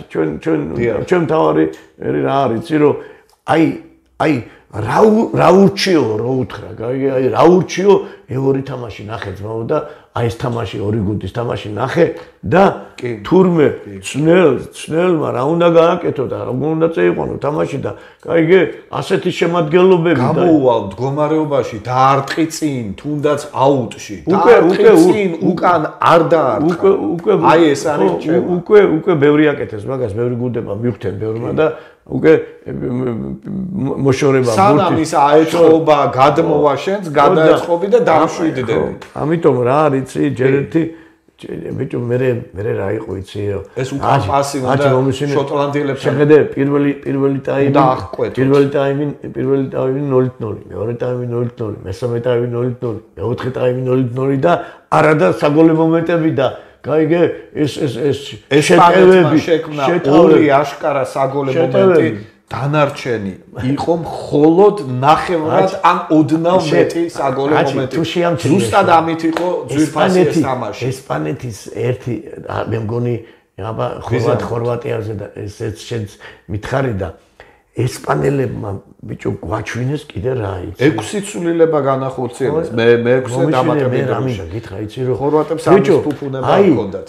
ჩვენ თავარი რა არის, იცი რომ აი რა ურჩიო რო უთხრა, აი რა ურჩიო ეორი თამაში ნახე ძმაო და აი ეს თამაში ორი გუნდის თამაში ნახე და თურმე ცნელმა რა უნდა გააკეთო და რა უნდა წეიყვანო თამაში და კაიგე ასეთი შემადგენლობები და გამოუვალ მდგომარეობაში დაარტყი წინ თუნდაც აუტში დაარტყი წინ უკან არ დაარტყა უკვე აი ეს არის რჩევა უკვე ბევრი აკეთეს მაგას ბევრი გუნდება მიხვდნენ ბევრმა და უკვე მოშორება სანამ ის აეწყობა გადმოვა შენს გადაეწყობი და დამშვიდდები ამიტომ რა არის იცი ჯერ ერთი ბიჭო მე რა იყო იცი ეს უკან პასი უნდა შოტლანდიელებს შეხედე პირველი ტაიმი 0-0 მეორე ტაიმი 0-0 მესამე ტაიმი 0-0 მეოთხე ტაიმი 0-0 და არადა საგოლე მომენტები და გაიგე ეს შეტევები შექმნა ორი აშკარა საგოლე მომენტი დანარჩენი იყო მხოლოდ ნახევრად ან ოდნავ მეტი საგოლე მომენტი ზუსტად ამით იყო ძვირფასი ეს თამაში ესპანეთის ერთი მე მგონი აბა ხორვატიაზე და ესეც შენს მითხარი და ესპანელებმა ბიჭო გვაჩვინეს კიდე რა იცი 6 ცვლილება განახორციელეს მე 6-ე დამატებით ამისა გითხრა იცი რომ ხორვატებს ამის ფუფუნება ჰქონდათ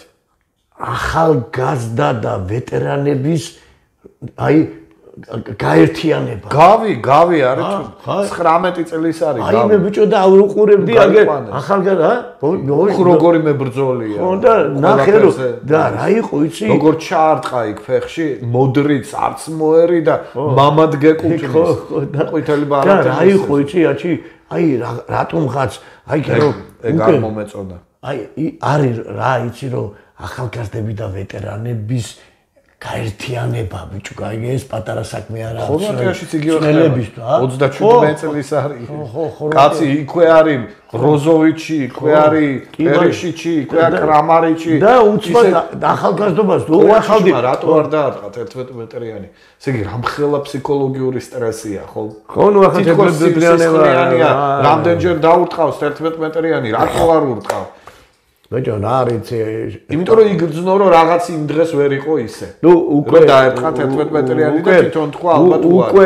ახალგაზრდა და ვეტერანების აი გაერთიანება გავი არის 19 წლის არის აი მე ბიჭო და უყურებდი აგერ ახალგაზრდა როგორი მებრძოლია ხო და ნახე რომ და რა იყო იცი როგორ ჩაარტყა იქ ფეხში მოდრიც არც მოერი და მამად გეკუთვნის და ყვითელი ბარათი და რა იყო იცი აჩი აი რატომღაც აი რომ ეგ არ მომეწონა აი არის რა იცი რომ ახალგაზრდები და ვეტერანების გაერთიანება ბიჭო გაიგე ეს პატარა საქმე არა ხორვატიაშიც იგივე ხდება 37 წლის არის კაცი იქვე არის როზოვიჩი იქვე არის პერიშიჩი იქვე არის კრამარიჩი და უცბად ახალგაზრდობას თუ ახალდი რატო არ დაარტყა 11 მეტრიანი ესე იგი რამხელა ფსიქოლოგიური სტრესია ხო ნუ ახლა 11 მეტრიანი რამდენჯერ დაურტყავს 11 მეტრიანი რატო არ ურტყავ ბიჭო რა არის იმიტომ რომ იგრძნო რომ რაღაც იმ დღეს ვერ იყო ისე ნუ უკვე დაერტყა 11 მეტრიანი და თვითონ თქვა ალბათ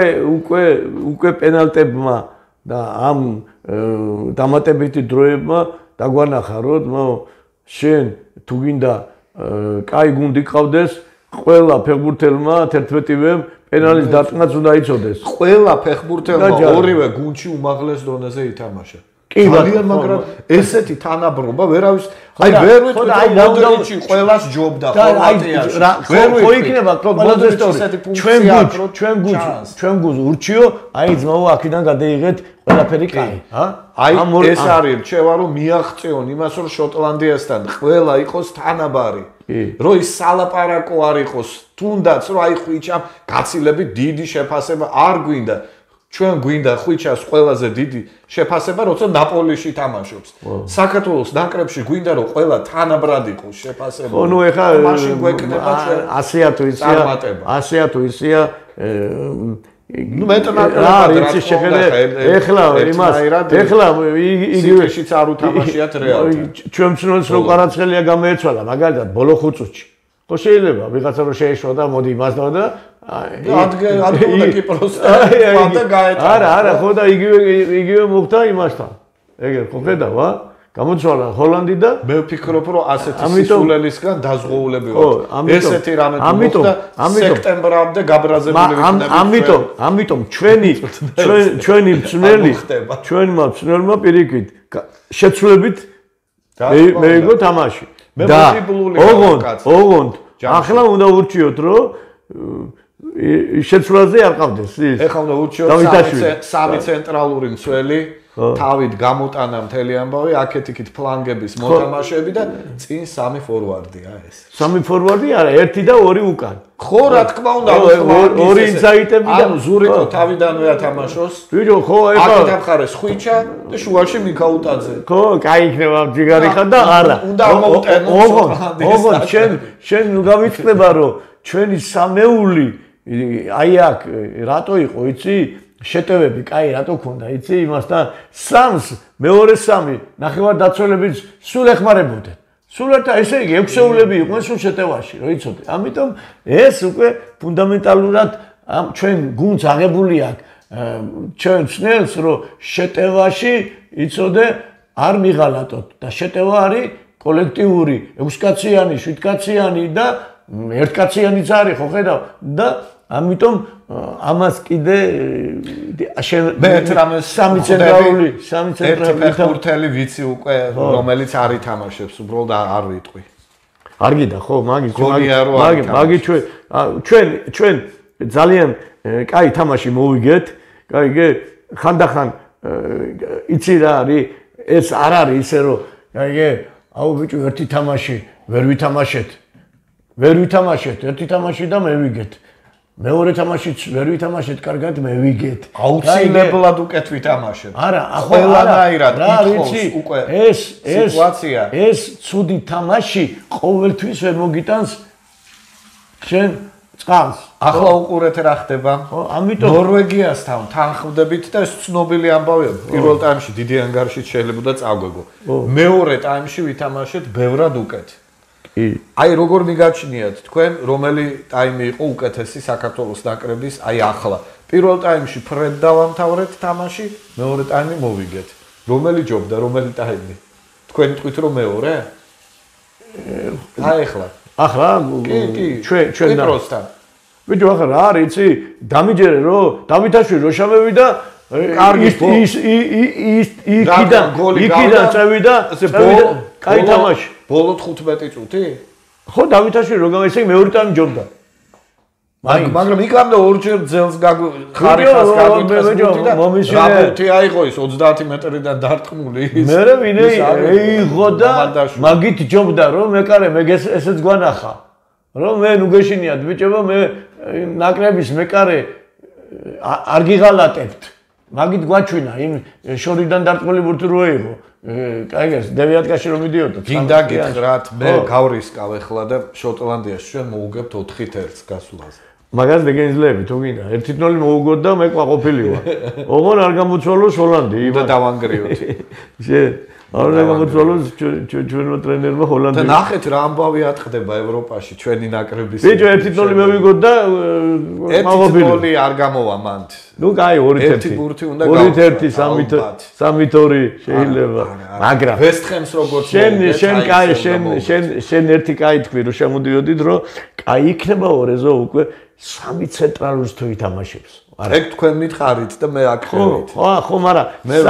უკვე პენალტებმა და ამ დამატებითი დროებმა დაგვანახა რომ შენ თუ გინდა კაი გუნდი ყავდეს ყველა ფეხბურთელმა 11-ვემ პენალის დარტყმაც უნდა იცოდეს ყველა ფეხბურთელმა ორივე გუნდში უმაღლეს დონეზე ითამაშა ძალიან მაგრამ ესეთი თანაბრობა ვერავის აი ვერ ვიტყვი რომ მოდრიჩი ყველას ჯობდა ხორვატიაში ხო იქნება კლუბ ჩვენ გუნდს ურჩიო აი ძმაო აქედან გადაიღეთ ყველაფერი კაი აი ეს არის რჩევა რომ მიაღწიონ იმას რომ შოტლანდიასთან ყველა იყოს თანაბარი რომ ის სალაპარაკო არ იყოს თუნდაც რომ აი ხვიჩამ გაცილებით დიდი შეფასება არ გვინდა ჩვენ გვინდა ხვიჩას ყველაზე დიდი შეფასება, როცა ნაპოლიში თამაშობს. საქართველოს ნაკრებში გვინდა რომ ყველა თანაბრად იყოს შეფასება. ხო, ნუ ეხა მაშინ გვეკნება ჩვენ 100 თუ ისია ნუ მეტნაკლებად ეხლა იგივეშიც არ უთამაშიათ რეალთან. ჩვენ ცნობს რომ ყარაცხელია გამოეცვალა, მაგალითად ბოლო ხუწუთში. ხო შეიძლება ვიღაცა რომ შეეშვა და მოდი იმასთან და ადგილ კიპროსთან და გაეტანა. არა, ხო და იგივე მოხდა იმასთან. ეგერ ხო ხედავ, გამოცვალა ჰოლანდი და მე ვფიქრობ რომ ასეთი სისულელისგან დაზღვეულები ვართ. ესეთი რამე თუ მოხდა სექტემბრამდე გაბრაზებული იქნება. ამიტომ ჩვენი მწვრთნელმა პირიქით შეცვლებით მეიგო თამაში. და ოღონდ ახლა უნდა ურჩიოთ რომ შეცვლაზე არ ყავდეს ის ეხლა უნდა ურჩიოთ სამი ცენტრალური მცველი თავით გამოტანა მთელი ამბავი, აქეთ-იქით ფლანგების მოთამაშეები და წინ 3 ფორვარდია ეს. 3 ფორვარდი არა, 1 და 2 უკან. ხო, რა თქმა უნდა, 2 ინსაიდები და ზურიკო თავიდანვე ათამაშოს. ბიჭო, ხო, ეხლა აქეთ ამხარეს ხვიჩა და შუაში მიქაუტაძე. ხო, კაი იქნება ჯიგარი ხარ და არა. უნდა მოვტენო. ოღონდ შენ ნუ გავიწყდება რომ ჩვენი სამეული აი აქ რატო იყო, იცი? შეტევები, კაი, რატო ქონდა, იცი? იმასთან 3-ს მეორე 3 ნახევარდაცველებიც სულ ეხმარებოდნენ. სულ ერთ ესე იგი 6-ეულები იყვნენ სულ შეტევაში, რო იცოდე. ამიტომ ეს უკვე ფუნდამენტალურად ჩვენ გუნდს აღებული აქვს ჩვენ ცნელს რომ შეტევაში იცოდე არ მიღალატოთ და შეტევა არის კოლექტიური 6-კაციანი, 7-კაციანი და 1-კაციანიც არის, ხო ხედავ? და ამიტომ ამას კიდე მე რამე 3 ცენტრალური ფეხბურთელი ვიცი უკვე რომელიც არ ითამაშებს, უბრალოდ არ ვიტყვი. არ გიდა ხო, მაგი ჩვენ ძალიან კაი თამაში მოვიგეთ, კაი ხანდახან იცი რა არის, ეს არ არის ისე რომ კაი აუ ბიჭო ერთი თამაში ვერ ვითამაშეთ, ერთი თამაში და მე ვიგეთ. მეორე თამაშიც ვერ ვითამაშეთ, კარგად მე ვიგეთ. აუცილებლად უკეთ ვითამაშეთ. არა, ყველანაირად ითხოვს უკვე სიტუაცია. ეს ცუდი თამაში ყოველთვის ვერ მოგიტანს შენ წყალს. ახლა უყურეთ რა ხდება. ამიტომ ნორვეგიასთან თანხმდებით და ეს ცნობილი ამბავია. პირველ ტაიმში დიდი ანგარიშით შეიძლება წავგეგო. მეორე ტაიმში ვითამაშეთ ბევრად უკეთ. აი როგორ მიგაჩნიათ თქვენ რომელი ტაიმი იყო უკეთესი საქართველოს ნაკრების აი ახლა პირველ ტაიმში ფრედ დავამთავრეთ თამაში მეორე ტაიმი მოვიგეთ რომელი ჯობდა რომელი ტაიმი თქვენ თქვით რომ მეორე აი ახლა ჩვენ დროსთან ვიდეო ახლა რა არის იცი დამიჯერე რომ დავითაშვილი რო შამევიდა იქიდან წევიდა კაი თამაში ბოლო 15 წუთი? ხო, დავითაშვილი რო გამეცე მეორე ტაიმი ჯობდა. მაგრამ იქამდე ორჯერ ძელს ხარიხას გაგვითას და რაბუთი აიღო ის 30 მეტრიდან დარტყმული ის. მერე ვინე ეიღო და მაგით ჯობდა რომ მეკარე მე ესეც გვანახა. რომ მე ნუ გეშინიათ ბიჭებო მე ნაკრების მეკარე არ გიღალატებთ. მაგით გვაჩვინა იმ შორიდან დარტყმული ბურთი რო ეიღო. კაიგას დევიატკაში რომ მიდიოდა. გინდა გითხრათ, მე გავრისკავ ახლა და შოტლანდიაში ჩვენ მოუგებთ 4-1 გასვლაზე. მაგას დეგენძლები თუ გინდა 1-0 მოუგოთ და მე ყვაყოფილი ვარ. ოღონ არ გამოცვალოს ჰოლანდი. და დავანგრიოთ. არ გამოცვალოს ჩვენო ტრენერმა ჰოლანდი. და ნახეთ რა ამბავი ატყდება ევროპაში ჩვენი ნაკრების. ბიჭო 1-0 მევიგოთ და 1-0 არ გამოვა მანდ. ნუ კაი 2-1. 2-1 3-2 შეიძლება. მაგრამ ვესტჰემს როგორც შენ ერთი კაი თქვი რომ შემოდიოდით რომ კაი იქნება ორეზო უკვე 3 ცენტრალურს თუ ითამაშებს. ეგ თქვენ მითხარით და მე აქ ხევით. ხო, მაგრამ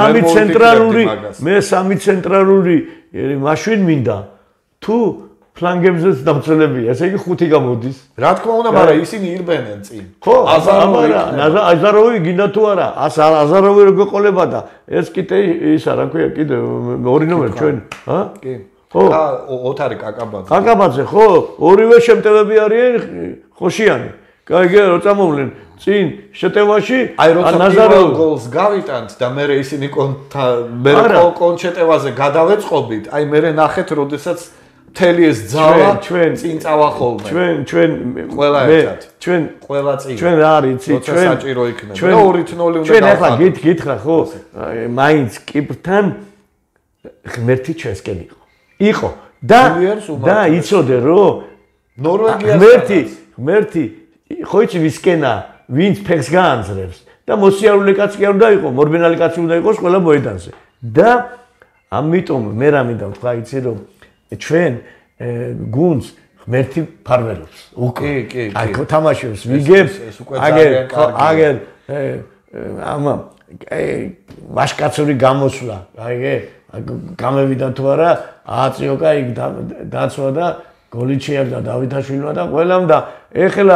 3 ცენტრალური მაშინ მინდა თუ ფლანგებზეც დამცველებია, ესე იგი 5 გამოდის. რა თქმა უნდა, მაგრამ ისინი ირბენენ წინ. ხო, აზაროვი გინდა თუ არა, აზაროვი რო გეყოლება და ეს კიდე ისა რა ქვია, კიდე 2 ნომერი ჩვენ, ჰა? კი. ხო. ოთარი კაკაბაძე. კაკაბაძე, ხო, ორივე შემტევები არიან ხოშიანი. კაიგე რო წამოვლენ წინ შეტევაში აი როცა პირველ გოლს გავიტანთ და მე ისინი კონჩეტევაზე გადავეწყობით, აი მე ნახეთ, როდესაც მთელი ეს ძალა წინ წავა ხოლმე. ჩვენ ყველა ერთად. ყველა წინ. ჩვენ რა არის, ჩვენ საჭირო იქნება. და 2-0 უნდა ჩვენ ახლა გითხრა ხო, მაინც კიპრთან ღმერთი ჩვენსკენ იყო. და იცოდე რომ ნორვეგიას ღმერთი ხო იცი ვისკენა ვინც ფეხს გაანძრევს და მოსიარულე კაცი კი არ უნდა იყოს, მორბენალი კაცი უნდა იყოს ყველა მოედანზე. და ამიტომ მე რა მინდა ვთქვა იცი რომ ჩვენ გუნდს ღმერთი ფარველობს. უკვე აი თამაშობს ვიგებ აგერ ამა ვაშკაცური გამოსვლა. აი გამევიდა თუ არა ააწიო კაი დაცვა და გოლი შეაგდა დავითაშვილმა და ყველამ და ეხლა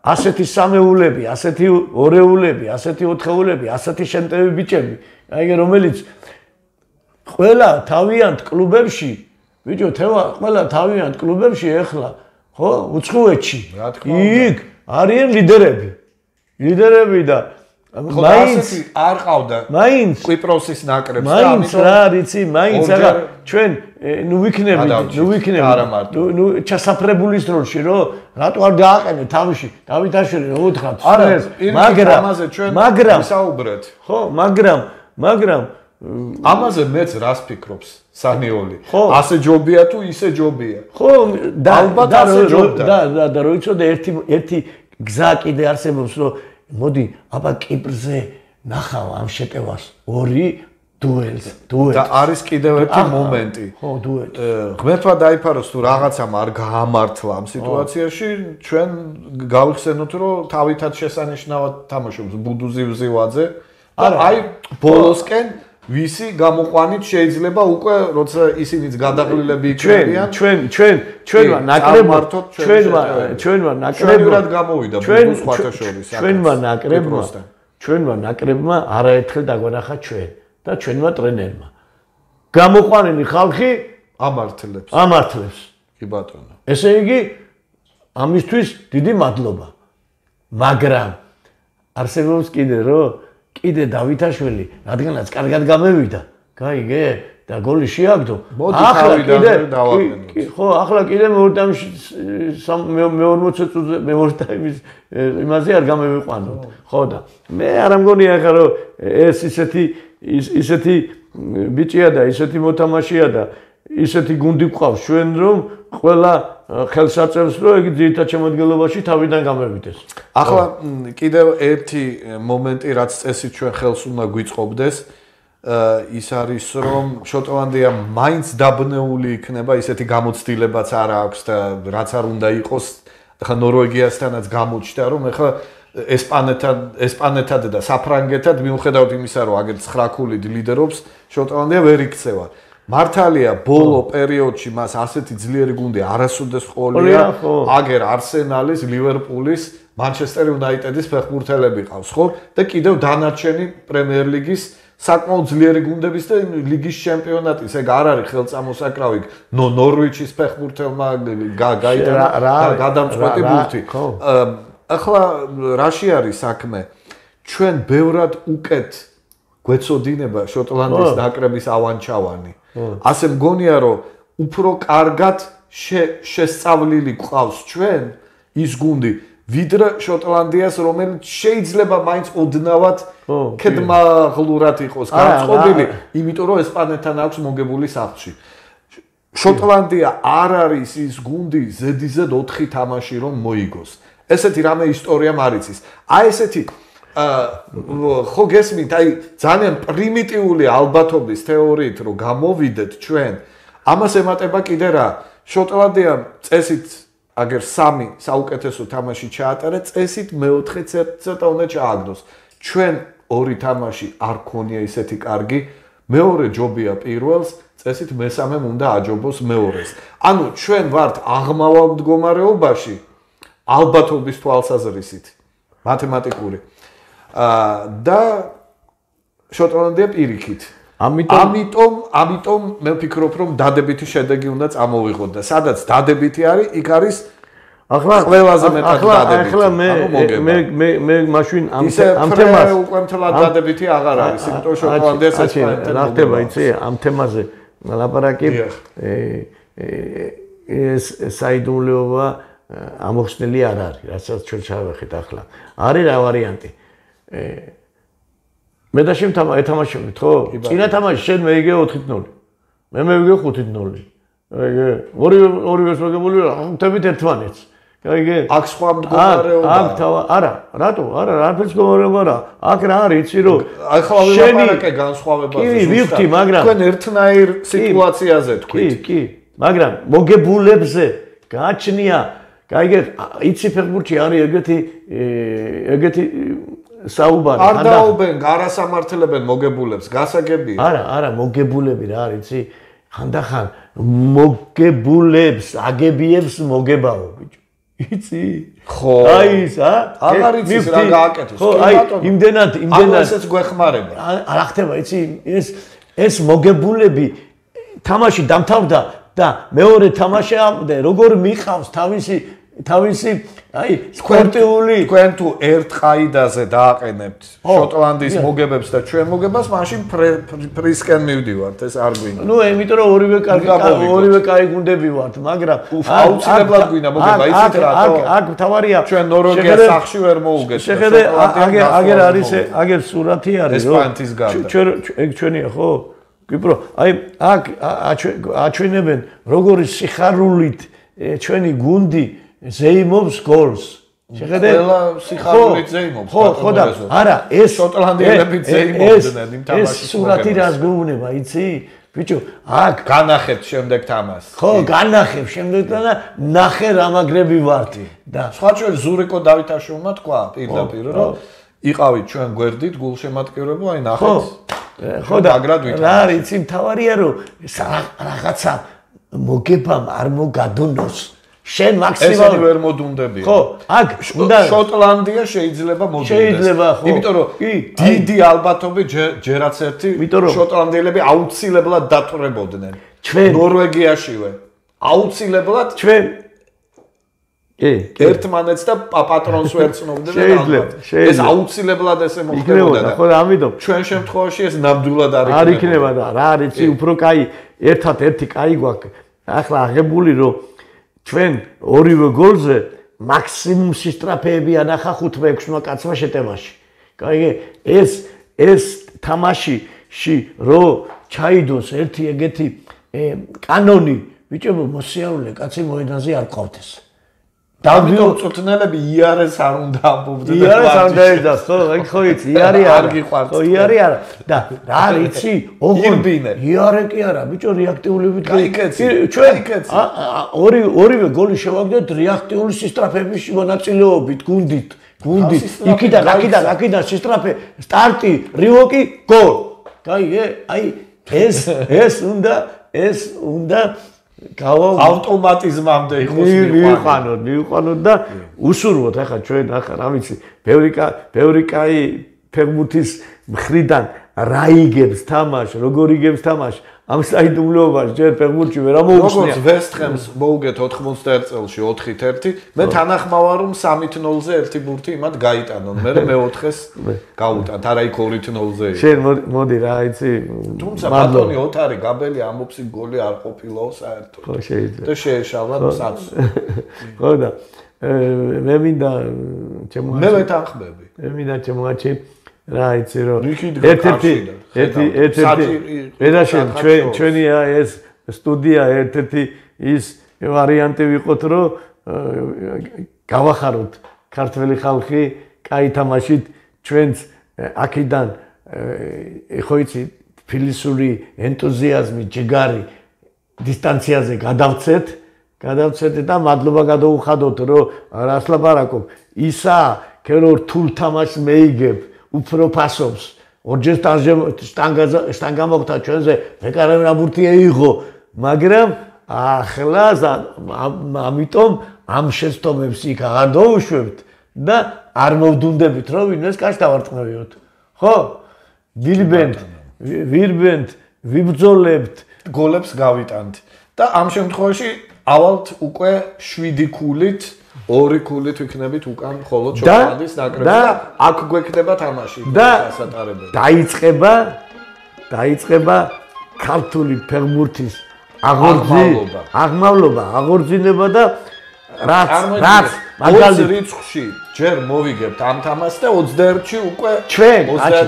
ასეთი სამეულები, ასეთი ორეულები, ასეთი ოთხეულები, ასეთი შენტები ბიჭები, აიგე რომელიც ყველა თავიანთ კლუბებში, ბიჭო, ყველა თავიანთ კლუბებში ეხლა, ხო, უცხოეთში. იქ არიან ლიდერები. ლიდერები და მაინც არ ყავდა კვიპროსის ნაკრებს და ამიტომ რა რიცი მაინც რა ჩვენ ნუ ვიქნებით ნუ ჩასაფრებულის დროში რო რატო არ დააყენეთ თავში დავითაშვილი რო უთხრათ მაგრამ ვისაუბრეთ ხო მაგრამ ამაზე მეც რას ფიქრობს სანიოლი ასე ჯობია თუ ისე ჯობია ხო ალბათ ასე ჯობდა და რო იცოდე ერთი გზა კიდე არსებობს რომ მოდი აბა კიპრზე ნახავ ამ შეტევას ორი დუელს და არის კიდევ ერთი მომენტი ხო დუეტი ღმერთმა დაიფაროს თუ რაღაცამ არ გაამართლა ამ სიტუაციაში ჩვენ გავიხსენოთ რომ თავითაც შესანიშნავად თამაშობს ბუდუზი ვზივაძე და აი ბოლოსკენ ვისი გამოყვანით შეიძლება უკვე როცა ისინიც გადაღლილები იქნებიან ჩვენმა ნაკრებად გამოვიდა ბუდუს ხვათაშორის ჩვენმა ნაკრებმა არაერთხელ დაგვანახა ჩვენ და ჩვენმა ტრენერმა გამოყვანილი ხალხი ამართლებს კი ბატონო ესე იგი ამისთვის დიდი მადლობა მაგრამ არსებობს კიდე დავითაშვილი რადგანაც კარგად გამევიდა გაიგე და გოლი შეაგდო ახლა კიდე მეორე ტაიმის იმაზე არ გამევიყვანოთ ხო და მე არ ამგონია ახლა რომ ეს ისეთი ბიჭია და ისეთი მოთამაშეა და ისეთი გუნდი გვყავს ჩვენ რომ ყველა ხელს აწევს რომ იგი ძირითად შემოდგენილობაში თავიდან გამევიდეს. ახლა კიდევ ერთი მომენტი რაც წესით ჩვენ ხელს უნდა გვიწყობდეს ის არის რომ შოტლანდია მაინც დაბნეული იქნება ისეთი გამოცდილებაც არ აქვს და რაც არ უნდა იყოს ახლა ნორვეგიასთანაც გამოჩნდა რომ ახლა ესპანეთად და საფრანგეთად მიუხედავად იმისა რომ აგერ 9 ქულით ლიდერობს შოტლანდია ვერ იქცევა. მართალია ბოლო პერიოდში მას ასეთი ძლიერი გუნდი არასოდეს ყოლია აგერ არსენალის, ლივერპულის, მანჩესტერ იუნაიტედის ფეხბურთელები ყავს, ხო? და კიდევ დანარჩენი პრემიერ ლიგის საკმაოდ ძლიერი გუნდების და ლიგის ჩემპიონატის, ეგ არ არის ხელწამოსაკრავი, ნორვიჩის ფეხბურთელმა გაიტანა გადამწყვეტი ბურთი. ახლა რაში არის საქმე? ჩვენ ბევრად უკეთ გვეცოდინება შოტლანდიის ნაკრების ავანჩავანი. ასე მგონია რომ უფრო კარგად შესწავლილი გვყავს ჩვენ ის გუნდი ვიდრე შოტლანდიას რომელიც შეიძლება მაინც ოდნავად კედმაღლურად იყოს განწყობილი იმიტომ რომ ესპანეთთან აქვს მოგებული სახლში შოტლანდია არ არის ის გუნდი ზედიზედ 4 თამაში რომ მოიგოს ესეთი რამე ისტორიამ არ იცის აი ესეთი ხო გესმით, აი ძალიან პრიმიტიული ალბათობის თეორიით რომ გამოვიდეთ ჩვენ, ამას ემატება კიდე რა, შოტლანდია წესით აგერ 3 საუკეთესო თამაში ჩაატარა, წესით მეოთხე ცოტა უნდა ჩააგდოს. ჩვენ 2 თამაში არ ქონია ისეთი კარგი, მეორე ჯობია პირველს, წესით მესამემ უნდა აჯობოს მეორეს. ანუ ჩვენ ვართ აღმავალ მდგომარეობაში ალბათობის თვალსაზრისით, მათემატიკური და შოტლანდია პირიქით. ამიტომ მე ვფიქრობ რომ დადებითი შედეგი უნდა წამოვიღოთ და სადაც დადებითი არის, იქ არის ყველაზე მეტად დადებითი. ახლა მე მაშინ ამ თემას უკვე მთლად დადებითი აღარ არის, იმიტომ რომ შოტლანდიას რა ხდება, იცი, ამ თემაზე ლაპარაკი ეს საიდუმლოება ამოხსნილი არ არის, რასაც ჩვენ ჩავეხეთ ახლა. არის რა ვარიანტი? მე და შენ ეთამაშებთ ხო? წინა თამაში შენ მეიგე 4-0. მე მევიგე 5-0. აიგე? ორივეს მოგებული ხუთებით ერთმანეთს. აიგე? აქ სხვა მდგომარეობა. აქ არა, რატო? არა, არაფერს მდგომარეობა არა. აქ რა არის, იცი რომ ახლა ვილაპარაკე განსხვავებაზე. კი, ვიხდი, მაგრამ თქვენ ერთნაირ სიტუაციაზე თქვით. კი, მაგრამ მოგებულებზე გააჩნია, აიგე, იცი ფეხბურთში არის ეგეთი საუბარი არ დაობენ, არასამართლებენ მოგებულებს, გასაგებია. არა, მოგებულები რა არის, იცი? ხანდახან მოგებულებს, აგებიებს მოგებაო, ბიჭო. იცი? ხო. აი ის, აღარ იცის რა გააკეთოს. ხო, აი, იმდენად. ესეც გვეხმარება. არა ხდება, იცი, ეს მოგებულები თამაში დამთავრდა და მეორე თამაშამდე როგორ მიყავს თავისი აი სპორტიული თქვენ თუ ერთ ყაიდაზე დააყენებთ შოტლანდიის მოგებებს და ჩვენ მოგებას, მაშინ პრისკენ მივდივართ, ეს არ გვინდა. ნუ, იმიტომ რომ ორივე კაი გუნდები ვართ, მაგრამ აუცილებლად გვინდა მოგება, იცით რატო? აქ თავარია ჩვენ ნორვეგიას სახში ვერ მოუგეთ. შეხედე, აგერ არის, აგერ სურათი არის, რომ ესპანეთის გარდა. ეგ ჩვენია, ხო? კიპრო, აი აქ აჩვენებენ როგორი სიხარულით ჩვენი გუნდი ზეიმობს გოლს. შეხედე? ყველა სიხარულით ზეიმობს. ხო და არა, ეს შოტლანდიელები ზეიმობდნენ იმ თამაშის. ეს სურათი რას გვეუბნება, იცი? ბიჭო, აქ განახებთ შემდეგ თამაშს. ხო, განახებ შემდეგ და ნახე რა მაგრები ვართ და სხვა ჩვენ ზურიკო დავითაშვილმა თქვა პირდაპირ რომ იყავით ჩვენ გვერდით გულშემატკივრებო, აი ნახეთ. ხო და რა არის, იცი, მთავარია რომ რაღაცა მოგებამ არ მოგადონოს. შენ მაქსიმალურად ესენი ვერ მოდუნდებიან. ხო, აქ უნდა შოტლანდია შეიძლება მოდუნდეს. შეიძლება, ხო. იმიტომ რომ დიდი ალბათობით ჯერაც ერთი შოტლანდიელები აუცილებლად დატვრებოდნენ. ჩვენ ნორვეგიაშივე აუცილებლად ჩვენ ერთმანეთს და პატრონს ვერ ცნობდნენ ალბათ. ეს აუცილებლად ესე მოხდებოდა და ხო, ამიტომ ჩვენ შემთხვევაში ეს ნამდვილად არ იქნება და რა არის, უფრო კაი ერთად ერთი კაი გვაქვს. ახლა აღებული რომ ჩვენ ორივე გოლზე მაქსიმუმ სისტრაფეები ანახა 5-6 კაცმა შეტევაში. კაი, ეს თამაშში რო ჩაიდოს ერთი ეგეთი კანონი, ბიჭებო, მოსიარულე კაცი მოედანზე არ ყავდეს. ამიტომ წვრთნელები იარეს არ უნდა ამბობდნენ. იარეს არ უნდა ეძახოს, ხო, ეგ ხო იცი, იარი არ გიყვარს. ხო, იარი არა. და რა იცი, იარე კი არა, ბიჭო, რეაქტიულობით ჩვენ ორივე გოლი შევაგდეთ რეაქტიული სისტრაფების მონაწილეობით გუნდით. იქიდან სისტრაფე, სტარტი, რივოკი, გოლ. აი, ეს უნდა ავტომატიზმამდე იყოს მივყვანოთ და უსურვოთ ახლა ჩვენ ახლა რა ვიცი ბევრი კაი ფეხბურთის მხრიდან რა იგებს თამაშს, როგორ იგებს თამაშს, ამ საიდუმლოებას ჯერ ფეხბურთში ვერ ამოუხსნია. როგორც ვესტჰემს მოუგეთ 91 წელში 4-1, მე თანახმავარ რომ 3-0-ზე ერთი ბურთი იმათ გაიტანონ, მე მე-4-ს გაუტანთ, არა იქ 2-0-ზე. შენ მოდი რა იცი. თუმცა ბატონი ოთარი გაბელი ამბობს იმ გოლი არ ყოფილაო საერთოდ. ხო, შეიძლება. და შეეშალა საწ. ხო და მე მინდა ჩემო მე ვეთანხმები. მე მინდა ჩემოაჩი რა იცი რომ ერთ-ერთიედაშენ ჩვენია ეს სტუდია ერთ-ერთი ის ვარიანტი ვიყოთ რომ გავახაროთ ქართველი ხალხი კაი თამაშით ჩვენც აქედან ხო იცი ფილოსოფიური ენთუზიაზმი ჯიგარი დისტანციაზე გადავცეთ და მადლობა გადაუხადოთ რომ რას ლაპარაკობ ისა ქერო რთულ თამაშს მეიგებ უფრო ფასობს ორჯერ სტანგა მოგთა ჩვენზე მეკარემ რა ბურთი ეიღო მაგრამ ახლა ამიტომ ამ შეცდომებს იქ აღარ დაუშვებთ და არ მოვდუნდებით რომ ვინმეს კაც დავარწმევიოთ ხო ვირბენთ ვიბრძოლებთ გოლებს გავიტანთ და ამ შემთხვევაში ავალთ უკვე 7 ქულით 2 ქულით ვიქნებით უკან მხოლოდ შოტლანდიის ნაკრებს და აქ გვექნება თამაში და დაიწყება ქართული ფეხბურთის აღმავლობა და რაც მაგალითად რიცხვში ჯერ მოვიგებთ ამ თამაშს და 21-ში უკვე ჩვენ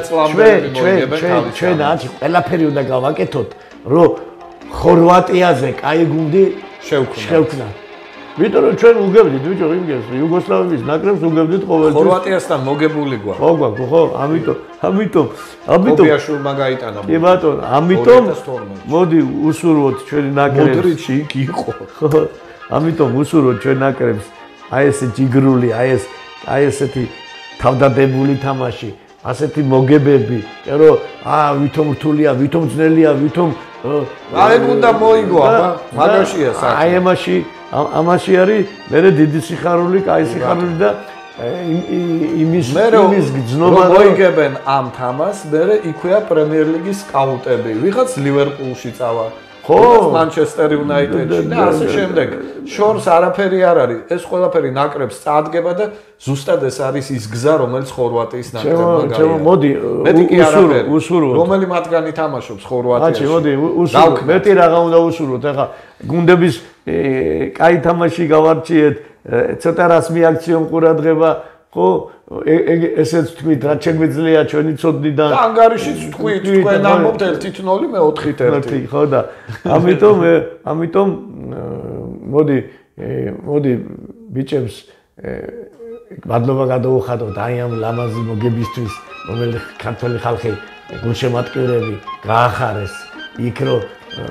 ყველაფერი უნდა გავაკეთოთ რომ ხორვატიაზე კაი გუნდი შევქნათ ვიტყვი რომ ჩვენ უგებდით ბიჭო იმგეს იუგოსლავიის ნაკრებს უგებდით ყოველთვის ხორვატიასთან მოგებული გვაქვს ხო ამიტომ ობიაშვილმა გაიტანა კი ბატონო ამიტომ მოდი უსურვოთ ჩვენი ნაკრებს მოდრიჩი იქ იყო ხო ამიტომ უსურვოთ ჩვენ ნაკრებს აი ესე ჯიგრული აი ესეთი თავდადებული თამაში ასეთი მოგებები რომ ვითომ რთულია ვითომ ძნელია ვითომ აი უნდა მოიგო აბა მაგაშია საქმე აი ამაში არის მე დიდი სიხარული, კაი სიხარული და იმის გძნობა მოიგებენ ამ თამას, მე იქვეა პრემიერ ლიგის სკაუტები. ვიღაც ლივერპულში წავა. ხო, მანჩესტერ იუნაიტედში და ასე შემდეგ. შორს არაფერი არ არის. ეს ყველაფერი ნაკრებს წაადგება და ზუსტად ეს არის ის გზა, რომელიც ხორვატიის ნაკრებმა გაიარა. მოდი, უსურვოთ. რომელი მათგანი თამაშობს ხორვატიაში? მოდი, უსურვოთ. მეტი რაღა უნდა უსურვოთ. ახლა გუნდების კაი თამაში გავარჩიეთ, ცოტა რას მიაქციონ ყურადღება, ხო? ესეც თქვით, რა შეგვიძლია ჩვენი ცოდნიდან. და ანგარიშიც თქვით, თქვენ ამბობთ 1-0, მე 4-1. ხო და ამიტომ მოდი ბიჭებს მადლობა გადაუხადოთ აი ამ ლამაზი მოგებისთვის, რომელიც ქართული ხალხი გულშემატკივრები გაახარეს იქ რომ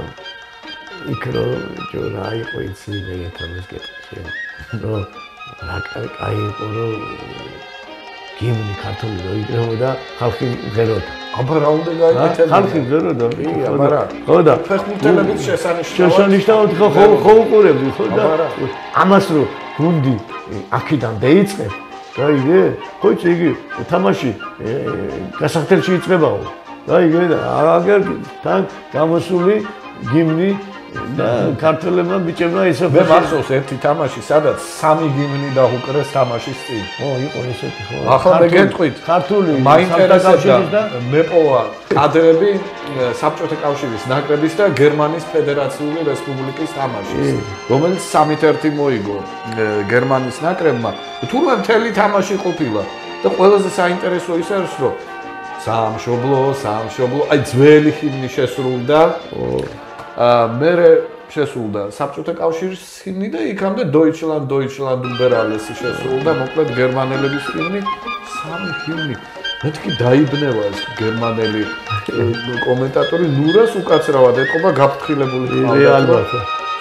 ჯორა იყო იცი მეეთამეს კეთილში. რომ რა კაი იყო რომ გიმნი ქართული რო იკრებოდა ხალხი მღეროდა. აბა რა უნდა გაიგეთებინა? ხალხი მღეროდა, აბა. ხო და ფეხბურთელებით შესანიშნავად ხო უყურებდი, ხო და ამას რო გუნდი აქედან დაიწყებ, გაიგე? ხო იცი იგი თამაში გასახდელში იწყებაო. გაიგე და აგერ თან გამოსული გიმნი და ქართველებმა ბიჭებმა ისე მე მახსოვს ერთი თამაში, სადაც 3 გიმნი დაუკრეს თამაშის წინ. იყო ესეთი ხო. ახლა მე გეტყვით, ქართული მაინტერესებდა მეპოვა კადრები საბჭოთა კავშირის ნაკრების და გერმანიის ფედერაციული რესპუბლიკის თამაშის, რომელიც 3-1 მოიგო გერმანიის ნაკრებმა. თურმე მთელი თამაში ყოფილა და ყველაზე საინტერესო ის არის, რომ სამშობლო, აი ძველი ჰიმნი შესრულდა. მე შესრულდა საბჭოთა კავშირის ჰიმნი და იქამდე Deutschland über alles შესრულდა, მოკლედ გერმანელების ჰიმნი, 3 ჰიმნი. მეთქი დაიბნევა ეს გერმანელი კომენტატორი ნურას უკაცრავად ეთყობა გაფრთხილებული ხალხი. ალბათ.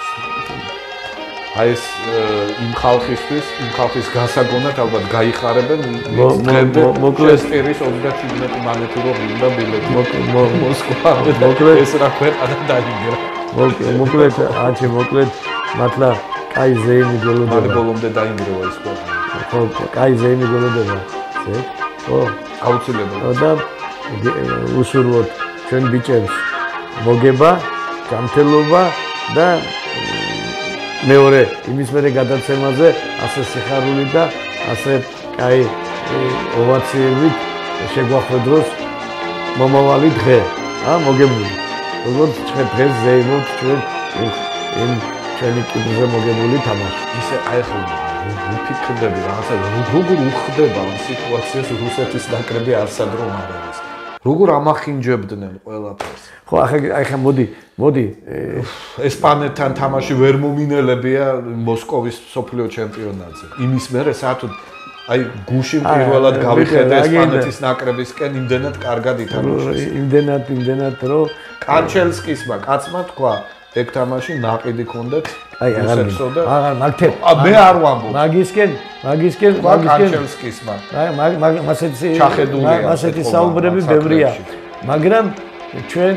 აი ეს იმ ხალხის გასაგონად ალბათ გაიხარებენ მოკლედ სტერის 37 მანეთი რომ უნდა ბილეთი მოსკვა მოკლედ ეს რა ქვეყანა დაიგერა მოკლედ მართლა კაი ზეიმი გოლოდება მალე ბოლომდე დაინგრევა ეს ქვეყანა ხო კაი ზეიმი გოლოდება ხო აუცილებლად და უსურვოთ ჩვენ ბიჭებს მოგება ჯანმრთელობა და მეორე იმის მერე გადაცემაზე ასე სიხარული და ასე კაი ოვაციებით შეგვახვედროს მომავალი დღე მოგებული როგორც ჩვენ დღეს ზეიმობთ ჩვენ იმ ჩვენი კიბზე მოგებული თამაში ისე აი ხო ვიფიქრდები რაღაცა როგორ უხდება ამ სიტუაციას რუსეთის ნაკრები არსადრომ არ არის როგორ ამახინჯებდნენ ყველაფერს ხო ახლა მოდი ესპანეთთან თამაში ვერ მომინელებია მოსკოვის სოფლიო ჩემპიონატზე იმის მერე საერთოდ აი გუში პირველად გავიხედე ესპანეთის ნაკრებისკენ იმდენად კარგად ითამაშეს იმდენად რომ კანჩელსკისმა კაცმა თქვა ეგ თამაში ნაყიდი ქონდეთ აი აღარ მაგთებ მე არ ვამბობ მაგისკენ კანჩელსკისმა აი მასეთი ჩახედულია მასეთი საუბრები ბევრია მაგრამ ჩვენ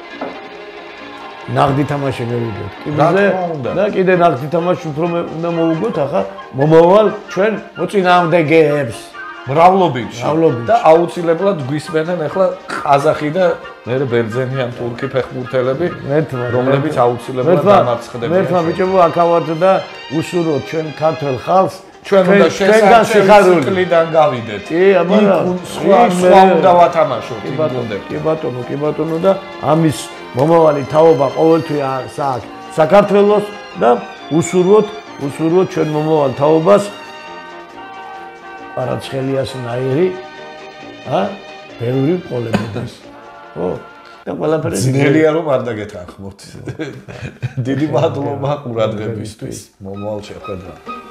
ნაღდი თამაში მივიდეთ. და კიდე ნაღდი თამაში უფრო უნდა მოვუგოთ ახლა მომავალ ჩვენ მოწინააღმდეგეებს. მრავლობით და აუცილებლად გვისმენენ ახლა ყაზახი და მე ბერძენიან თურქი ფეხბურთელები, რომლებიც აუცილებლად დამარცხდებიან. მერტმა ბიჭებო აქავართ და უსურვოთ ჩვენ ქართველ ხალხს ჩვენ უნდა შესაძლებლიდან გავიდეთ. კი, აბარა, სხვა უნდა ვათამაშოთ იმ გუნდებში. კი ბატონო და ამის მომავალი თაობა ყოველთვის აქვს საქართველოს და უსურვოთ ჩვენ მომავალ თაობას არაცხელიას ნაირი ბევრი ყოლებოდეს ხო და ყველაფერი ძნელია რომ არ დაგეთანხმოთ დიდი მადლობა ყურადღებისთვის მომავალ შეხვედრამდე